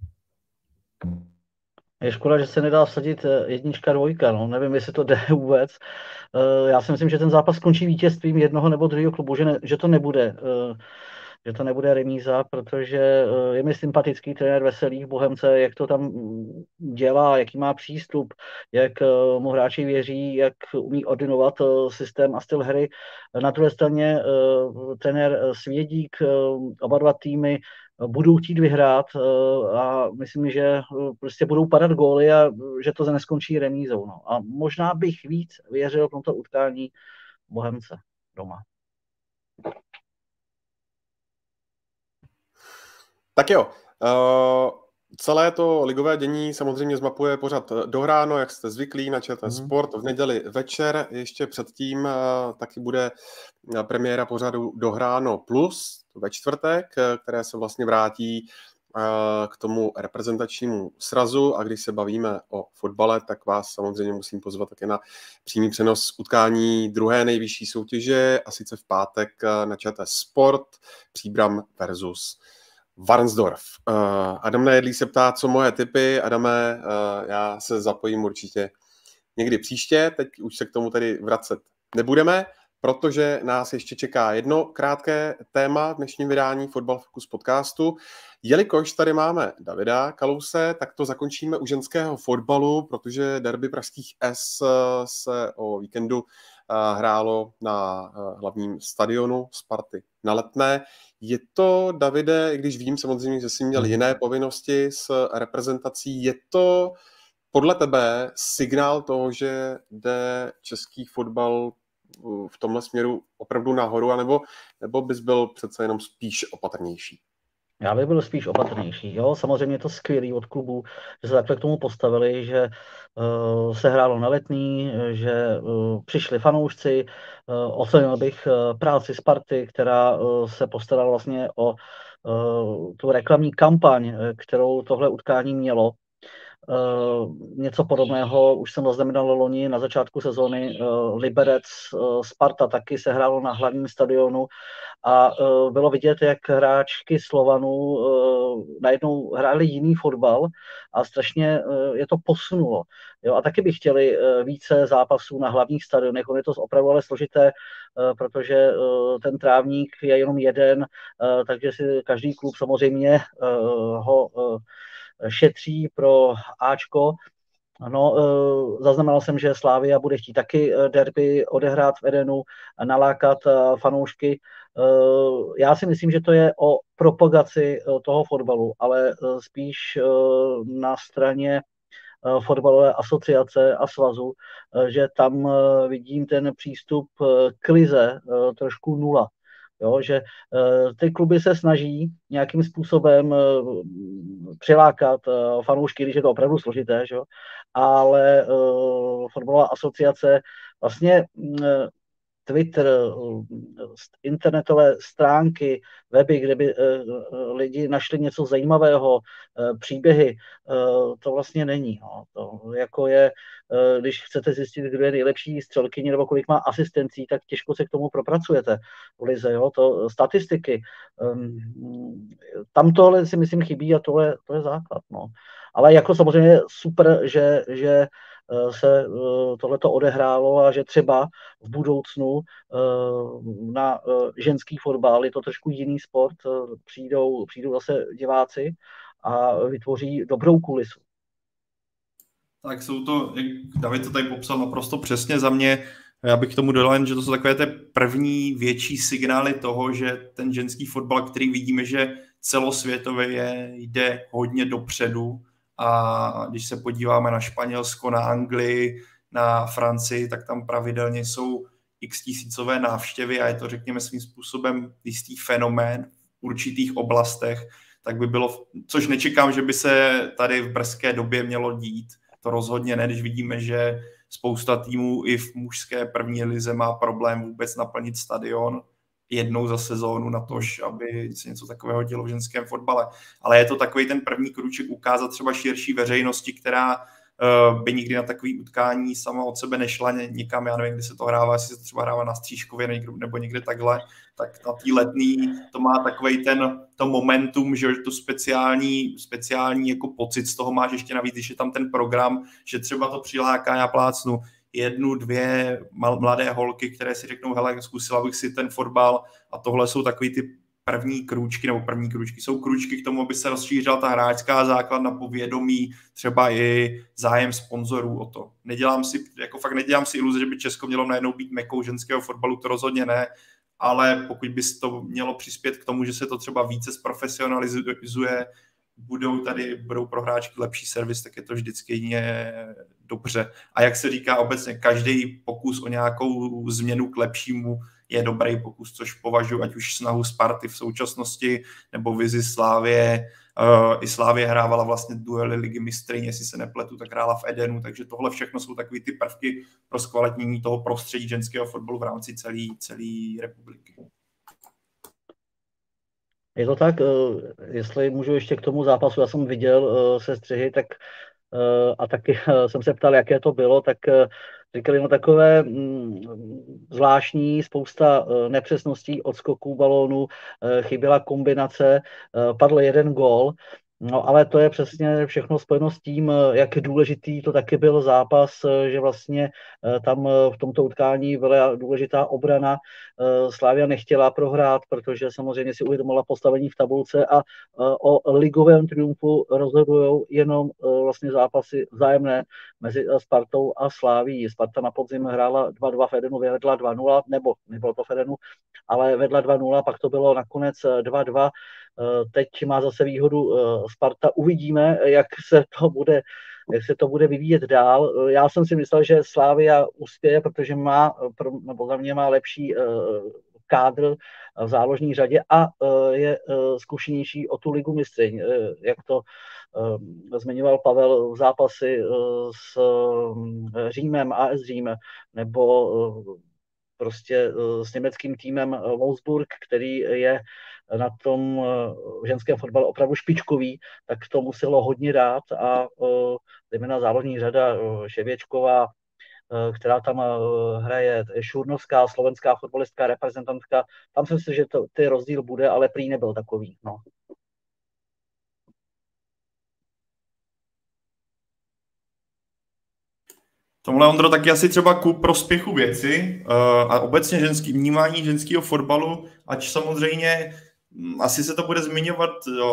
Je škoda, že se nedá vsadit 1-2, no. Nevím, jestli to jde vůbec. Já si myslím, že ten zápas skončí vítězstvím jednoho nebo druhého klubu, že to nebude remíza, protože je mi sympatický trenér Veselý v Bohemce, jak to tam dělá, jaký má přístup, jak mu hráči věří, jak umí ordinovat systém a styl hry. Na druhé straně trenér Svědík, oba dva týmy budou chtít vyhrát a myslím, že prostě budou padat góly a že to neskončí remízou. No. A možná bych víc věřil v tomto utkání Bohemce doma. Tak jo, celé to ligové dění samozřejmě zmapuje pořad Dohráno, jak jste zvyklí na ČT Sport v neděli večer. Ještě předtím taky bude premiéra pořadu Dohráno Plus ve čtvrtek, které se vlastně vrátí k tomu reprezentačnímu srazu a když se bavíme o fotbale, tak vás samozřejmě musím pozvat také na přímý přenos utkání druhé nejvyšší soutěže a sice v pátek na ČT Sport Příbram versus Varnsdorf. Adam Nejedlý se ptá, co moje tipy. Adame, já se zapojím určitě někdy příště. Teď už se k tomu tady vracet nebudeme, protože nás ještě čeká jedno krátké téma v dnešním vydání Fotbal Focus podcastu. Jelikož tady máme Davida Kalouse, tak to zakončíme u ženského fotbalu, protože derby pražských S se o víkendu hrálo na hlavním stadionu Sparty na Letné. Je to, Davide, i když vím samozřejmě, že jsi měl jiné povinnosti s reprezentací, je to podle tebe signál toho, že jde český fotbal v tomhle směru opravdu nahoru, nebo bys byl přece jenom spíš opatrnější? Já bych byl spíš opatrnější. Jo? Samozřejmě je to skvělý od klubu, že se takhle k tomu postavili, že se hrálo na Letný, že přišli fanoušci. Ocenil bych práci Sparty, která se postarala vlastně o tu reklamní kampaň, kterou tohle utkání mělo. Něco podobného už jsem zaznamenal loni na začátku sezóny. Liberec Sparta taky se hrálo na hlavním stadionu a bylo vidět, jak hráčky Slovanu najednou hráli jiný fotbal a strašně je to posunulo. Jo, a taky by chtěli více zápasů na hlavních stadionech. On je to opravdu ale složité, protože ten trávník je jenom jeden, takže si každý klub samozřejmě ho šetří pro Ačko. No, zaznamenal jsem, že Slavia bude chtít taky derby odehrát v Edenu, nalákat fanoušky. Já si myslím, že to je o propagaci toho fotbalu, ale spíš na straně fotbalové asociace a svazu, že tam vidím ten přístup k lize trošku nula. Jo, že ty kluby se snaží nějakým způsobem přilákat fanoušky, když je to opravdu složité, že? Ale fotbalová asociace vlastně Twitter, internetové stránky, weby, kde by lidi našli něco zajímavého, příběhy, to vlastně není. No. To jako je, když chcete zjistit, kdo je nejlepší střelkyně nebo kolik má asistencí, tak těžko se k tomu propracujete v lize. Jo. To statistiky. Tam tohle si myslím chybí a to je základ. No. Ale jako samozřejmě super, že se tohleto odehrálo a že třeba v budoucnu na ženský fotbal, je to trošku jiný sport, přijdou zase diváci a vytvoří dobrou kulisu. Tak jsou to, jak David to tady popsal naprosto přesně za mě, já bych k tomu dodal, že to jsou takové ty první větší signály toho, že ten ženský fotbal, který vidíme, že celosvětově jde hodně dopředu, a když se podíváme na Španělsko, na Anglii, na Francii, tak tam pravidelně jsou x tisícové návštěvy a je to, řekněme, svým způsobem jistý fenomén v určitých oblastech, tak by bylo, což nečekám, že by se tady v brzké době mělo dít. To rozhodně ne, když vidíme, že spousta týmů i v mužské první lize má problém vůbec naplnit stadion jednou za sezónu na to, aby se něco takového dělo v ženském fotbale. Ale je to takový ten první krůček ukázat třeba širší veřejnosti, která by nikdy na takový utkání sama od sebe nešla někam, já nevím, kde se to hrává, jestli se to třeba hrává na Stříškově nebo někde takhle, tak na té Letný to má takovej to momentum, že to speciální jako pocit z toho máš ještě navíc, když je tam ten program, že třeba to přiláká, já plácnu 1, 2 mladé holky, které si řeknou, hele, zkusila bych si ten fotbal a tohle jsou takový ty první krůčky jsou krůčky k tomu, aby se rozšířila ta hráčská základna, povědomí, třeba i zájem sponzorů o to. Nedělám si iluze, že by Česko mělo najednou být mekou ženského fotbalu, to rozhodně ne, ale pokud by to mělo přispět k tomu, že se to třeba více zprofesionalizuje, budou pro hráčky lepší servis, tak je to vždycky jedině dobře. A jak se říká obecně, každý pokus o nějakou změnu k lepšímu je dobrý pokus, což považuji ať už snahu Sparty v současnosti, nebo vizi Slavie. I Slavie hrávala vlastně duely ligy mistryň, jestli se nepletu, tak hrála v Edenu, takže tohle všechno jsou takový ty prvky pro zkvalitnění toho prostředí ženského fotbalu v rámci celé republiky. Je to tak, jestli můžu ještě k tomu zápasu, já jsem viděl sestřihy, tak a taky jsem se ptal, jaké to bylo, tak říkali, no takové zvláštní, spousta nepřesností, odskoků balónů, chyběla kombinace, padl jeden gól. No, ale to je přesně všechno spojeno s tím, jak důležitý to taky byl zápas, že vlastně tam v tomto utkání byla důležitá obrana. Slavia nechtěla prohrát, protože samozřejmě si uvědomila postavení v tabulce a o ligovém triumfu rozhodují jenom vlastně zápasy vzájemné mezi Spartou a Slavií. Sparta na podzim hrála 2-2 v Edenu, vedla 2-0, nebo nebylo to v Edenu, ale vedla 2-0, pak to bylo nakonec 2-2. Teď má zase výhodu Sparta. Uvidíme, jak se to bude vyvíjet dál. Já jsem si myslel, že Slavia uspěje, protože za mě má lepší kádr v záložní řadě a je zkušenější o tu ligu mistryň, jak to zmiňoval Pavel v zápasy s Římem, AS Řím, nebo prostě s německým týmem Wolfsburg, který je na tom ženském fotbale opravdu špičkový, tak to muselo hodně dát a zejména závodní řada Ševěčková, která tam hraje, Šurnovská, slovenská fotbalistka, reprezentantka, tam si myslím, že ten rozdíl bude, ale prý nebyl takový. No. Tomhle, Ondro, taky asi třeba ku prospěchu věci a obecně vnímání ženského fotbalu, ať samozřejmě asi se to bude zmiňovat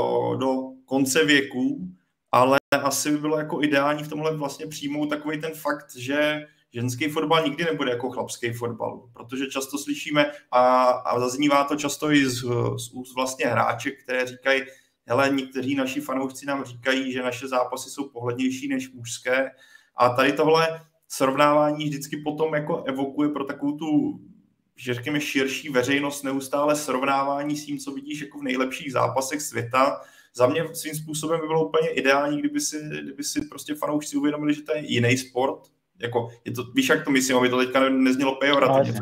do konce věku, ale asi by bylo jako ideální v tomhle vlastně přijmout takový ten fakt, že ženský fotbal nikdy nebude jako chlapský fotbal, protože často slyšíme a zaznívá to často i z úst vlastně hráček, které říkají, hele, někteří naši fanoušci nám říkají, že naše zápasy jsou pohlednější než mužské a tady tohle srovnávání vždycky potom jako evokuje pro takovou tu, že řekněme, širší veřejnost neustále srovnávání s tím, co vidíš jako v nejlepších zápasech světa. Za mě svým způsobem by bylo úplně ideální, kdyby si prostě fanoušci uvědomili, že to je jiný sport. Jako, víš, jak to myslím, aby to teďka neznělo pejorativně,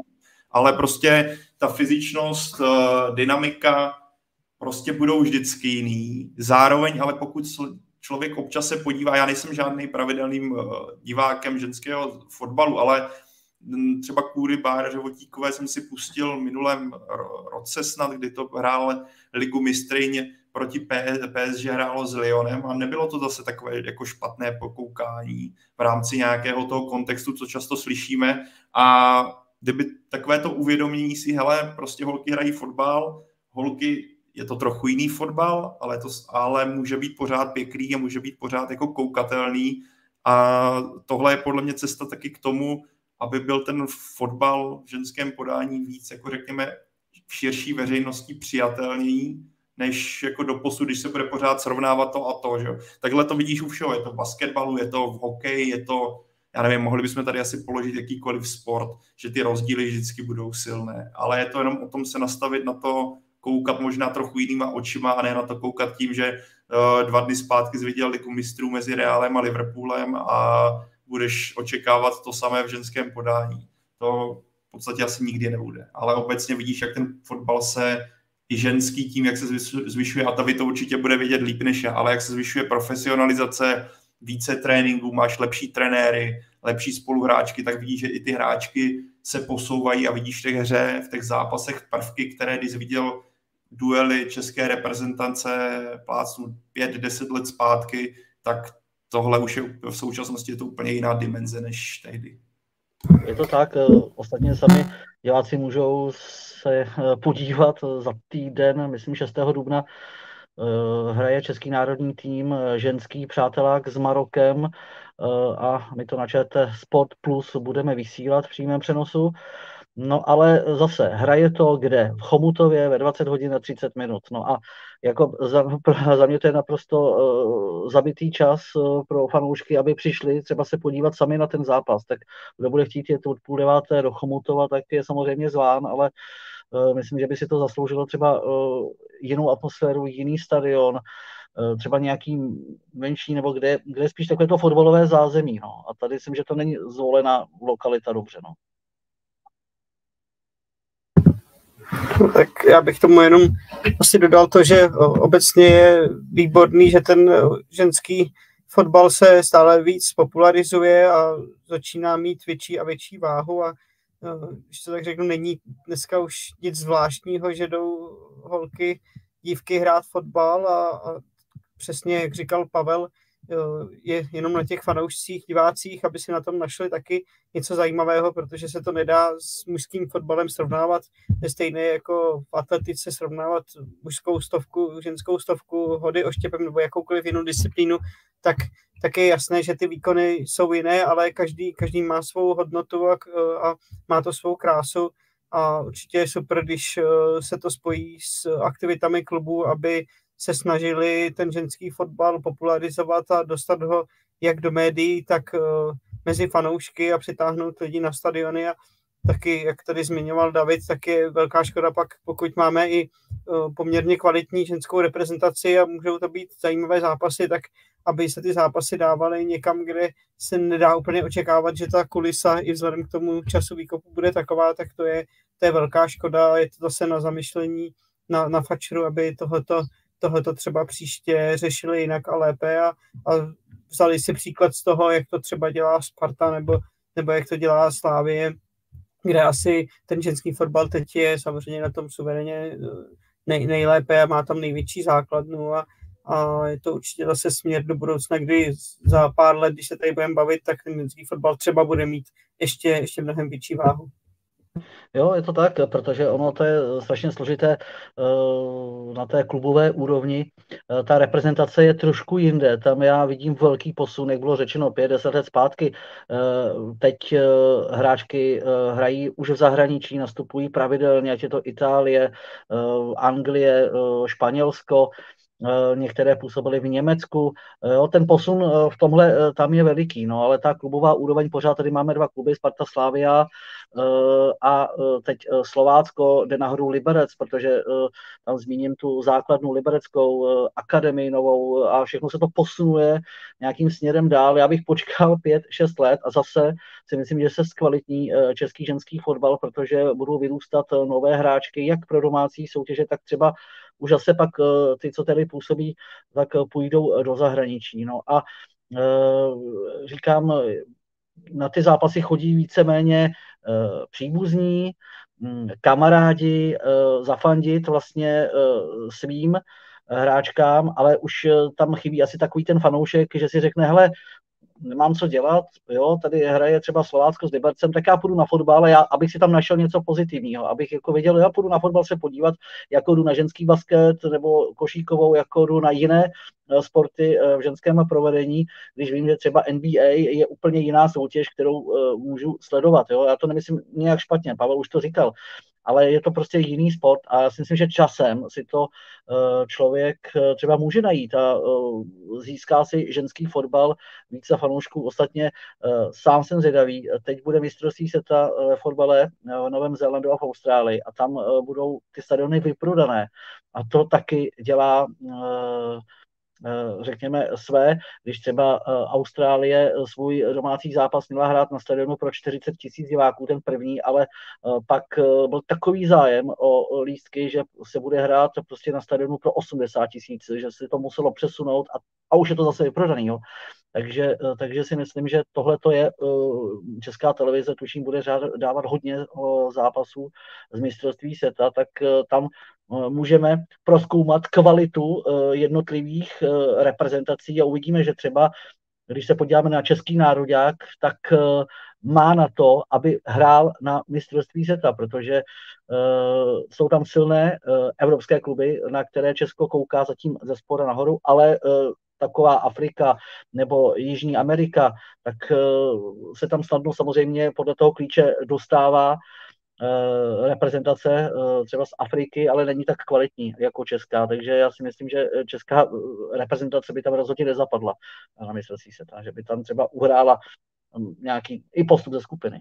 ale prostě ta fyzičnost, dynamika prostě budou vždycky jiný. Zároveň, ale pokud člověk občas se podívá, já nejsem žádný pravidelným divákem ženského fotbalu, ale třeba kvůli Báře Votíkové jsem si pustil minulém roce snad, kdy to hrál Ligu mistryň proti PSG hrálo s Lyonem a nebylo to zase takové jako špatné pokoukání v rámci nějakého toho kontextu, co často slyšíme a kdyby takové to uvědomění si, hele, prostě holky hrají fotbal, holky je to trochu jiný fotbal, ale může být pořád pěkný a může být pořád jako koukatelný a tohle je podle mě cesta taky k tomu, aby byl ten fotbal v ženském podání víc, jako řekněme, v širší veřejnosti přijatelný, než jako doposud, když se bude pořád srovnávat to a to, že? Takhle to vidíš u všeho, je to v basketbalu, je to v hokeji, je to, já nevím, mohli bychom tady asi položit jakýkoliv sport, že ty rozdíly vždycky budou silné, ale je to jenom o tom se nastavit na to, koukat možná trochu jinýma očima a ne na to koukat tím, že 2 dny zpátky jsi viděl Ligu mistrů mezi Realem a Liverpoolem a budeš očekávat to samé v ženském podání. To v podstatě asi nikdy nebude. Ale obecně vidíš, jak ten fotbal se i ženský tím, jak se zvyšuje, a Tavi to určitě bude vědět líp než já, ale jak se zvyšuje profesionalizace, více tréninků, máš lepší trenéry, lepší spoluhráčky, tak vidíš, že i ty hráčky se posouvají a vidíš v té hře, v těch zápasech prvky, které když jsi viděl duely české reprezentace plácnu 5-10 let zpátky, tak tohle už je v současnosti je to úplně jiná dimenze než tehdy. Je to tak, ostatně sami diváci můžou se podívat za týden, myslím 6. dubna, hraje český národní tým ženský přátelák s Marokem a my to na ČT Sport Plus budeme vysílat v přímém přenosu. No ale zase, hraje to kde? V Chomutově ve 20 hodin a 30 minut. No a jako za mě to je naprosto zabitý čas pro fanoušky, aby přišli třeba se podívat sami na ten zápas. Tak kdo bude chtít jet od 8:30 do Chomutova, tak je samozřejmě zván, ale myslím, že by si to zasloužilo třeba jinou atmosféru, jiný stadion, třeba nějaký menší, nebo kde je spíš takové to fotbalové zázemí. No. A tady myslím, že to není zvolená lokalita dobře. No. Tak já bych tomu jenom asi dodal to, že obecně je výborný, že ten ženský fotbal se stále víc popularizuje a začíná mít větší a větší váhu a když to tak řeknu, není dneska už nic zvláštního, že jdou holky, dívky hrát fotbal a přesně, jak říkal Pavel, je jenom na těch fanoušcích, divácích, aby si na tom našli taky něco zajímavého, protože se to nedá s mužským fotbalem srovnávat. Je stejné jako v atletice srovnávat mužskou stovku, ženskou stovku, hody oštěpem nebo jakoukoliv jinou disciplínu, tak je jasné, že ty výkony jsou jiné, ale každý má svou hodnotu a má to svou krásu a určitě je super, když se to spojí s aktivitami klubů, aby se snažili ten ženský fotbal popularizovat a dostat ho jak do médií, tak mezi fanoušky a přitáhnout lidi na stadiony a taky, jak tady zmiňoval David, tak je velká škoda pak, pokud máme i poměrně kvalitní ženskou reprezentaci a můžou to být zajímavé zápasy, tak aby se ty zápasy dávaly někam, kde se nedá úplně očekávat, že ta kulisa i vzhledem k tomu času výkopu bude taková, tak to je velká škoda. Je to zase na zamyšlení na Fatscheru, aby tohleto třeba příště řešili jinak a lépe a vzali si příklad z toho, jak to třeba dělá Sparta nebo jak to dělá Slavie, kde asi ten ženský fotbal teď je samozřejmě na tom suverénně nejlépe a má tam největší základnu a je to určitě zase směr do budoucna, kdy za pár let, když se tady budeme bavit, tak ten ženský fotbal třeba bude mít ještě mnohem větší váhu. Jo, je to tak, protože ono to je strašně složité na té klubové úrovni. Ta reprezentace je trošku jinde. Tam já vidím velký posun, jak bylo řečeno 5-10 let zpátky. Teď hráčky hrají už v zahraničí, nastupují pravidelně, ať je to Itálie, Anglie, Španělsko, některé působily v Německu. Ten posun v tomhle tam je veliký, no, ale ta klubová úroveň, pořád tady máme 2 kluby, Sparta, Slavia a teď Slovácko jde nahoru Liberec, protože tam zmíním tu základnu libereckou akademii novou a všechno se to posunuje nějakým směrem dál. Já bych počkal 5-6 let a zase si myslím, že se zkvalitní český ženský fotbal, protože budou vyrůstat nové hráčky, jak pro domácí soutěže, tak třeba už zase pak ty, co tady působí, tak půjdou do zahraničí. No a říkám, na ty zápasy chodí víceméně příbuzní, kamarádi, zafandit vlastně svým hráčkám, ale už tam chybí asi takový ten fanoušek, že si řekne, hele, nemám co dělat, jo, tady hraje třeba Slovácko s Libercem, tak já půjdu na fotbal, abych si tam našel něco pozitivního, abych jako věděl, já půjdu na fotbal se podívat, jako jdu na ženský basket nebo košíkovou, jako jdu na jiné sporty v ženském provedení, když vím, že třeba NBA je úplně jiná soutěž, kterou můžu sledovat, jo, já to nemyslím nějak špatně, Pavel už to říkal, ale je to prostě jiný sport a já si myslím, že časem si to člověk třeba může najít a získá si ženský fotbal více fanoušků. Ostatně sám jsem zvědavý, teď bude mistrovství světa ve fotbale v Novém Zélandu a v Austrálii a tam budou ty stadiony vyprodané a to taky dělá řekněme své, když třeba Austrálie svůj domácí zápas měla hrát na stadionu pro 40 000 diváků, ten první, ale pak byl takový zájem o lístky, že se bude hrát prostě na stadionu pro 80 000, že se to muselo přesunout a už je to zase vyprodaný. Jo. Takže si myslím, že tohle to je Česká televize, tuším, bude dávat hodně zápasů z mistrovství světa, tak tam můžeme prozkoumat kvalitu jednotlivých reprezentací a uvidíme, že třeba, když se podíváme na český nároďák, tak má na to, aby hrál na mistrovství světa, protože jsou tam silné evropské kluby, na které Česko kouká zatím ze spoda nahoru, ale taková Afrika nebo Jižní Amerika, tak se tam snadno samozřejmě podle toho klíče dostává reprezentace třeba z Afriky, ale není tak kvalitní jako česká, takže já si myslím, že česká reprezentace by tam rozhodně nezapadla na mistrovství světa, že by tam třeba uhrála nějaký i postup ze skupiny.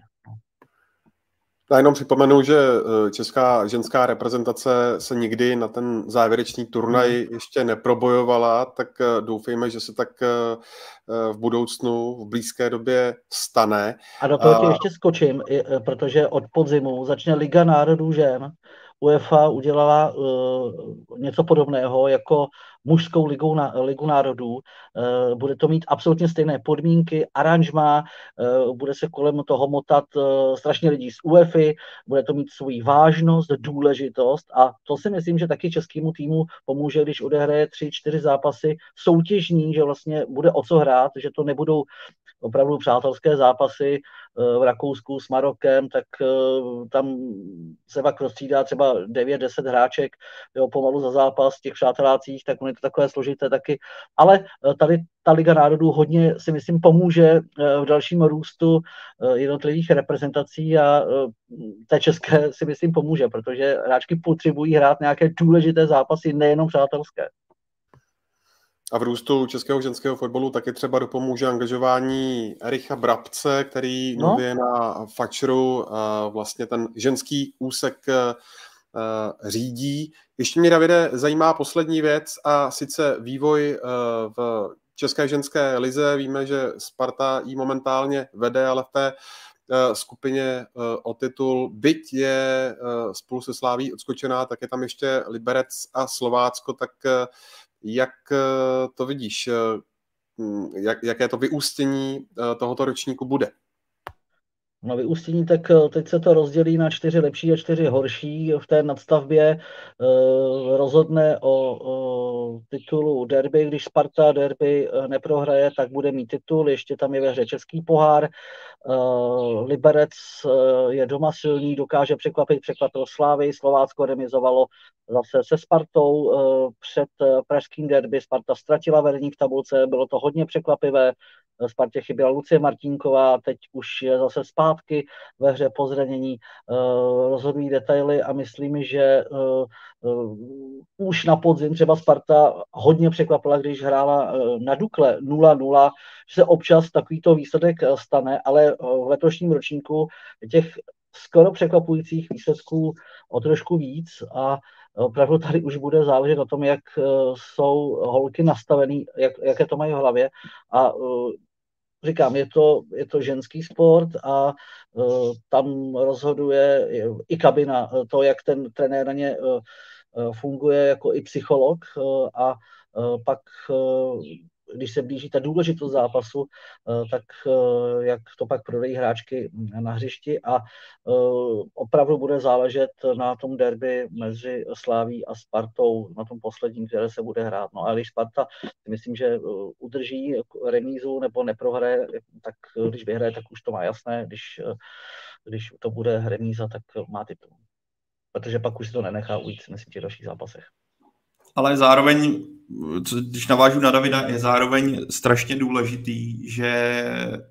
Já jenom připomenu, že česká ženská reprezentace se nikdy na ten závěrečný turnaj ještě neprobojovala, tak doufejme, že se tak v budoucnu, v blízké době stane. A do toho ještě skočím, protože od podzimu začne Liga národů žen. UEFA udělala něco podobného jako mužskou ligu národů. Bude to mít absolutně stejné podmínky, aranžma, bude se kolem toho motat strašně lidí z UEFA, bude to mít svoji vážnost, důležitost a to si myslím, že taky českému týmu pomůže, když odehraje 3-4 zápasy soutěžní, že vlastně bude o co hrát, že to nebudou opravdu přátelské zápasy v Rakousku s Marokem, tak tam se pak rozstřídá třeba 9-10 hráček, jo, pomalu za zápas v těch přátelácích, tak je to takové složité taky. Ale tady ta Liga národů hodně si myslím pomůže v dalším růstu jednotlivých reprezentací a té české si myslím pomůže, protože hráčky potřebují hrát nějaké důležité zápasy, nejenom přátelské. A v růstu českého ženského fotbalu taky třeba dopomůže angažování Ericha Brabce, který nově na Fatscheru vlastně ten ženský úsek řídí. Ještě mě, Davide, zajímá poslední věc a sice vývoj v české ženské lize. Víme, že Sparta ji momentálně vede, ale v té skupině o titul, byť je spolu se Sláví odskočená, tak je tam ještě Liberec a Slovácko, tak jak to vidíš? Jaké to vyústění tohoto ročníku bude? No vyústění, tak teď se to rozdělí na 4 lepší a 4 horší. V té nadstavbě rozhodne o titulu derby. Když Sparta derby neprohraje, tak bude mít titul. Ještě tam je ve hře Český pohár. Liberec je doma silný, dokáže překvapil Slávy. Slovácko remizovalo zase se Spartou před pražským derby. Sparta ztratila vedení v tabulce, bylo to hodně překvapivé. Spartě chyběla Lucie Martínková, teď už je zase zpátky ve hře po zranění. Rozhodují detaily a myslím, že už na podzim třeba Sparta hodně překvapila, když hrála na Dukle 0-0, že se občas takovýto výsledek stane, ale v letošním ročníku těch skoro překvapujících výsledků o trošku víc a opravdu tady už bude záležet na tom, jak jsou holky nastavený, jaké to mají v hlavě a říkám, je to ženský sport a tam rozhoduje i kabina, to, jak ten trenér na ně funguje jako i psycholog a pak, když se blíží ta důležitost zápasu, tak jak to pak prodají hráčky na hřišti a opravdu bude záležet na tom derby mezi Sláví a Spartou, na tom posledním, které se bude hrát. No a když Sparta, myslím, že udrží remízu nebo neprohraje, tak když vyhraje, tak už to má jasné, když to bude remíza, tak má titul. Protože pak už si to nenechá ujít, myslím, v těch dalších zápasech. Ale zároveň, když navážu na Davida, je zároveň strašně důležitý, že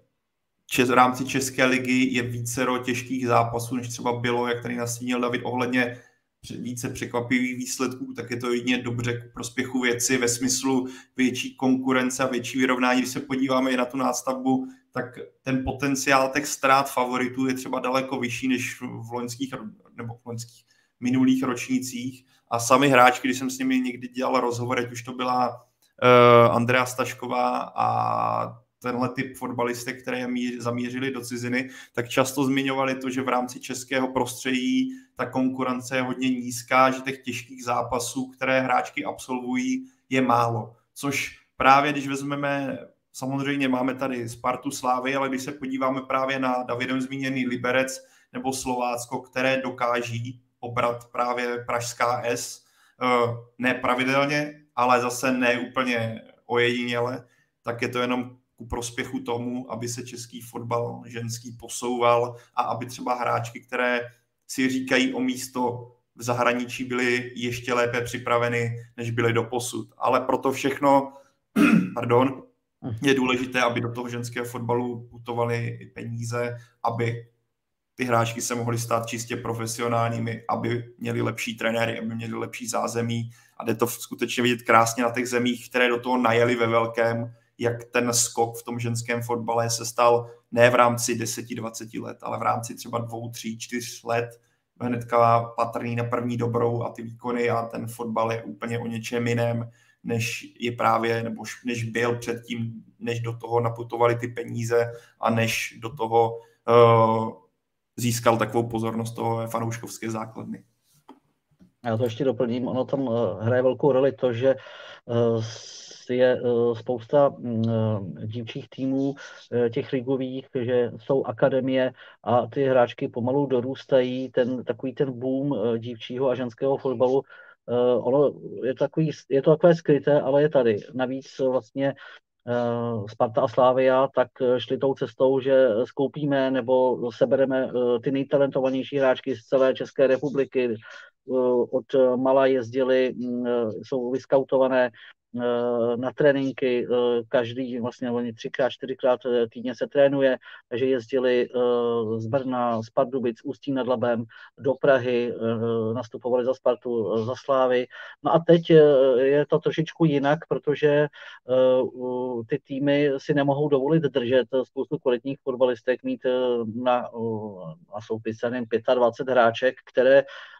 v rámci České ligy je vícero těžkých zápasů, než třeba bylo, jak tady nastínil David, ohledně více překvapivých výsledků, tak je to jedině dobře k prospěchu věci ve smyslu větší konkurence a větší vyrovnání. Když se podíváme i na tu nástavbu, tak ten potenciál těch ztrát favoritů je třeba daleko vyšší než v loňských minulých ročnících. A sami hráčky, když jsem s nimi někdy dělal rozhovor, ať už to byla Andrea Stašková a tenhle typ fotbalistek, které zamířili do ciziny, tak často zmiňovali to, že v rámci českého prostředí ta konkurence je hodně nízká, že těch těžkých zápasů, které hráčky absolvují, je málo. Což právě, když vezmeme, samozřejmě máme tady Spartu, Slávy, ale když se podíváme právě na Davidem zmíněný Liberec nebo Slovácko, které dokáží obrat právě pražská S, ne pravidelně, ale zase ne úplně ojediněle, tak je to jenom ku prospěchu tomu, aby se český fotbal ženský posouval a aby třeba hráčky, které si říkají o místo v zahraničí, byly ještě lépe připraveny, než byly doposud. Ale proto všechno, je důležité, aby do toho ženského fotbalu putovaly i peníze, aby ty hráčky se mohly stát čistě profesionálními, aby měli lepší trenéry, aby měli lepší zázemí a jde to skutečně vidět krásně na těch zemích, které do toho najeli ve velkém, jak ten skok v tom ženském fotbale se stal ne v rámci 10-20 let, ale v rámci třeba 2, 3, 4 let, hnedka patrný na první dobrou a ty výkony a ten fotbal je úplně o něčem jiném, než je právě, nebo než byl předtím, než do toho naputovali ty peníze a než do toho získal takovou pozornost toho fanouškovské základny. Já to ještě doplním, ono tam hraje velkou roli to, že je spousta dívčích týmů, těch ligových, že jsou akademie a ty hráčky pomalu dorůstají, takový ten boom dívčího a ženského fotbalu, ono je to takové skryté, ale je tady. Navíc vlastně Sparta a Slavia tak šli tou cestou, že skoupíme nebo sebereme ty nejtalentovanější hráčky z celé České republiky. Od mala jezdili, jsou vyskautované na tréninky, každý vlastně 3x, 4x týdně se trénuje, takže jezdili z Brna, z Pardubic, Ústí nad Labem do Prahy, nastupovali za Spartu, za Slávy. No a teď je to trošičku jinak, protože ty týmy si nemohou dovolit držet spoustu kvalitních fotbalistek, mít na soupisce 25 hráček, které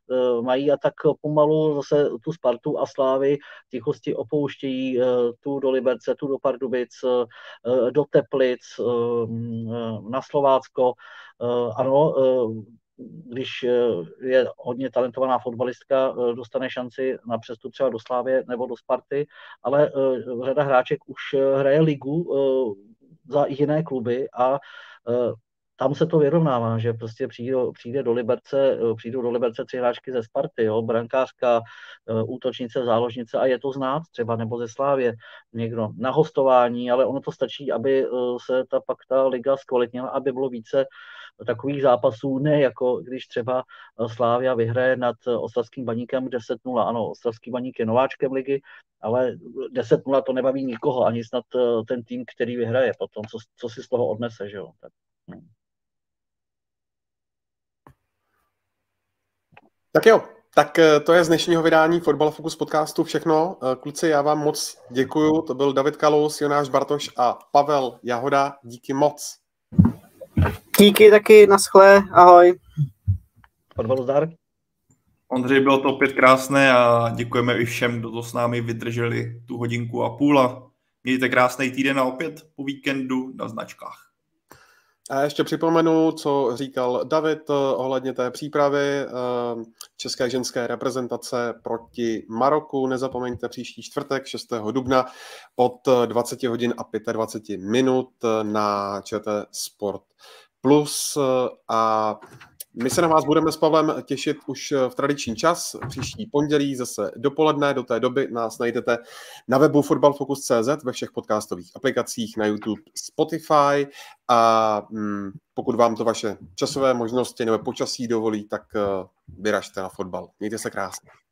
mají a tak pomalu zase tu Spartu a Slávy tichosti opouštějí tu do Liberce, tu do Pardubic, do Teplic, na Slovácko. Ano, když je hodně talentovaná fotbalistka, dostane šanci na přestup třeba do Slávy nebo do Sparty, ale řada hráček už hraje ligu za jiné kluby a tam se to vyrovnává, že prostě přijdou do Liberce 3 hráčky ze Sparty, jo, brankářka, útočnice, záložnice a je to znát třeba, nebo ze Slávě někdo na hostování, ale ono to stačí, aby se pak ta liga zkvalitnila, aby bylo více takových zápasů, ne jako když třeba Slavia vyhraje nad Ostravským Baníkem 10-0. Ano, Ostravský Baník je nováčkem ligy, ale 10-0 to nebaví nikoho, ani snad ten tým, který vyhraje potom, co si z toho odnese, že jo. Tak jo, tak to je z dnešního vydání Fotbal Focus podcastu všechno. Kluci, já vám moc děkuju. To byl David Kalous, Jonáš Bartoš a Pavel Jahoda. Díky moc. Díky taky, naschle, ahoj. Fotbalu zdar. Ondřej, bylo to opět krásné a děkujeme i všem, kdo to s námi vydrželi tu 1,5 hodiny a mějte krásný týden a opět po víkendu na značkách. A ještě připomenu, co říkal David ohledně té přípravy české ženské reprezentace proti Maroku. Nezapomeňte příští čtvrtek 6. dubna od 20 hodin a 25 minut na ČT Sport Plus a my se na vás budeme s Pavlem těšit už v tradiční čas, příští pondělí zase dopoledne. Do té doby nás najdete na webu fotbalfocus.cz, ve všech podcastových aplikacích, na YouTube, Spotify a pokud vám to vaše časové možnosti nebo počasí dovolí, tak vyražte na fotbal. Mějte se krásně.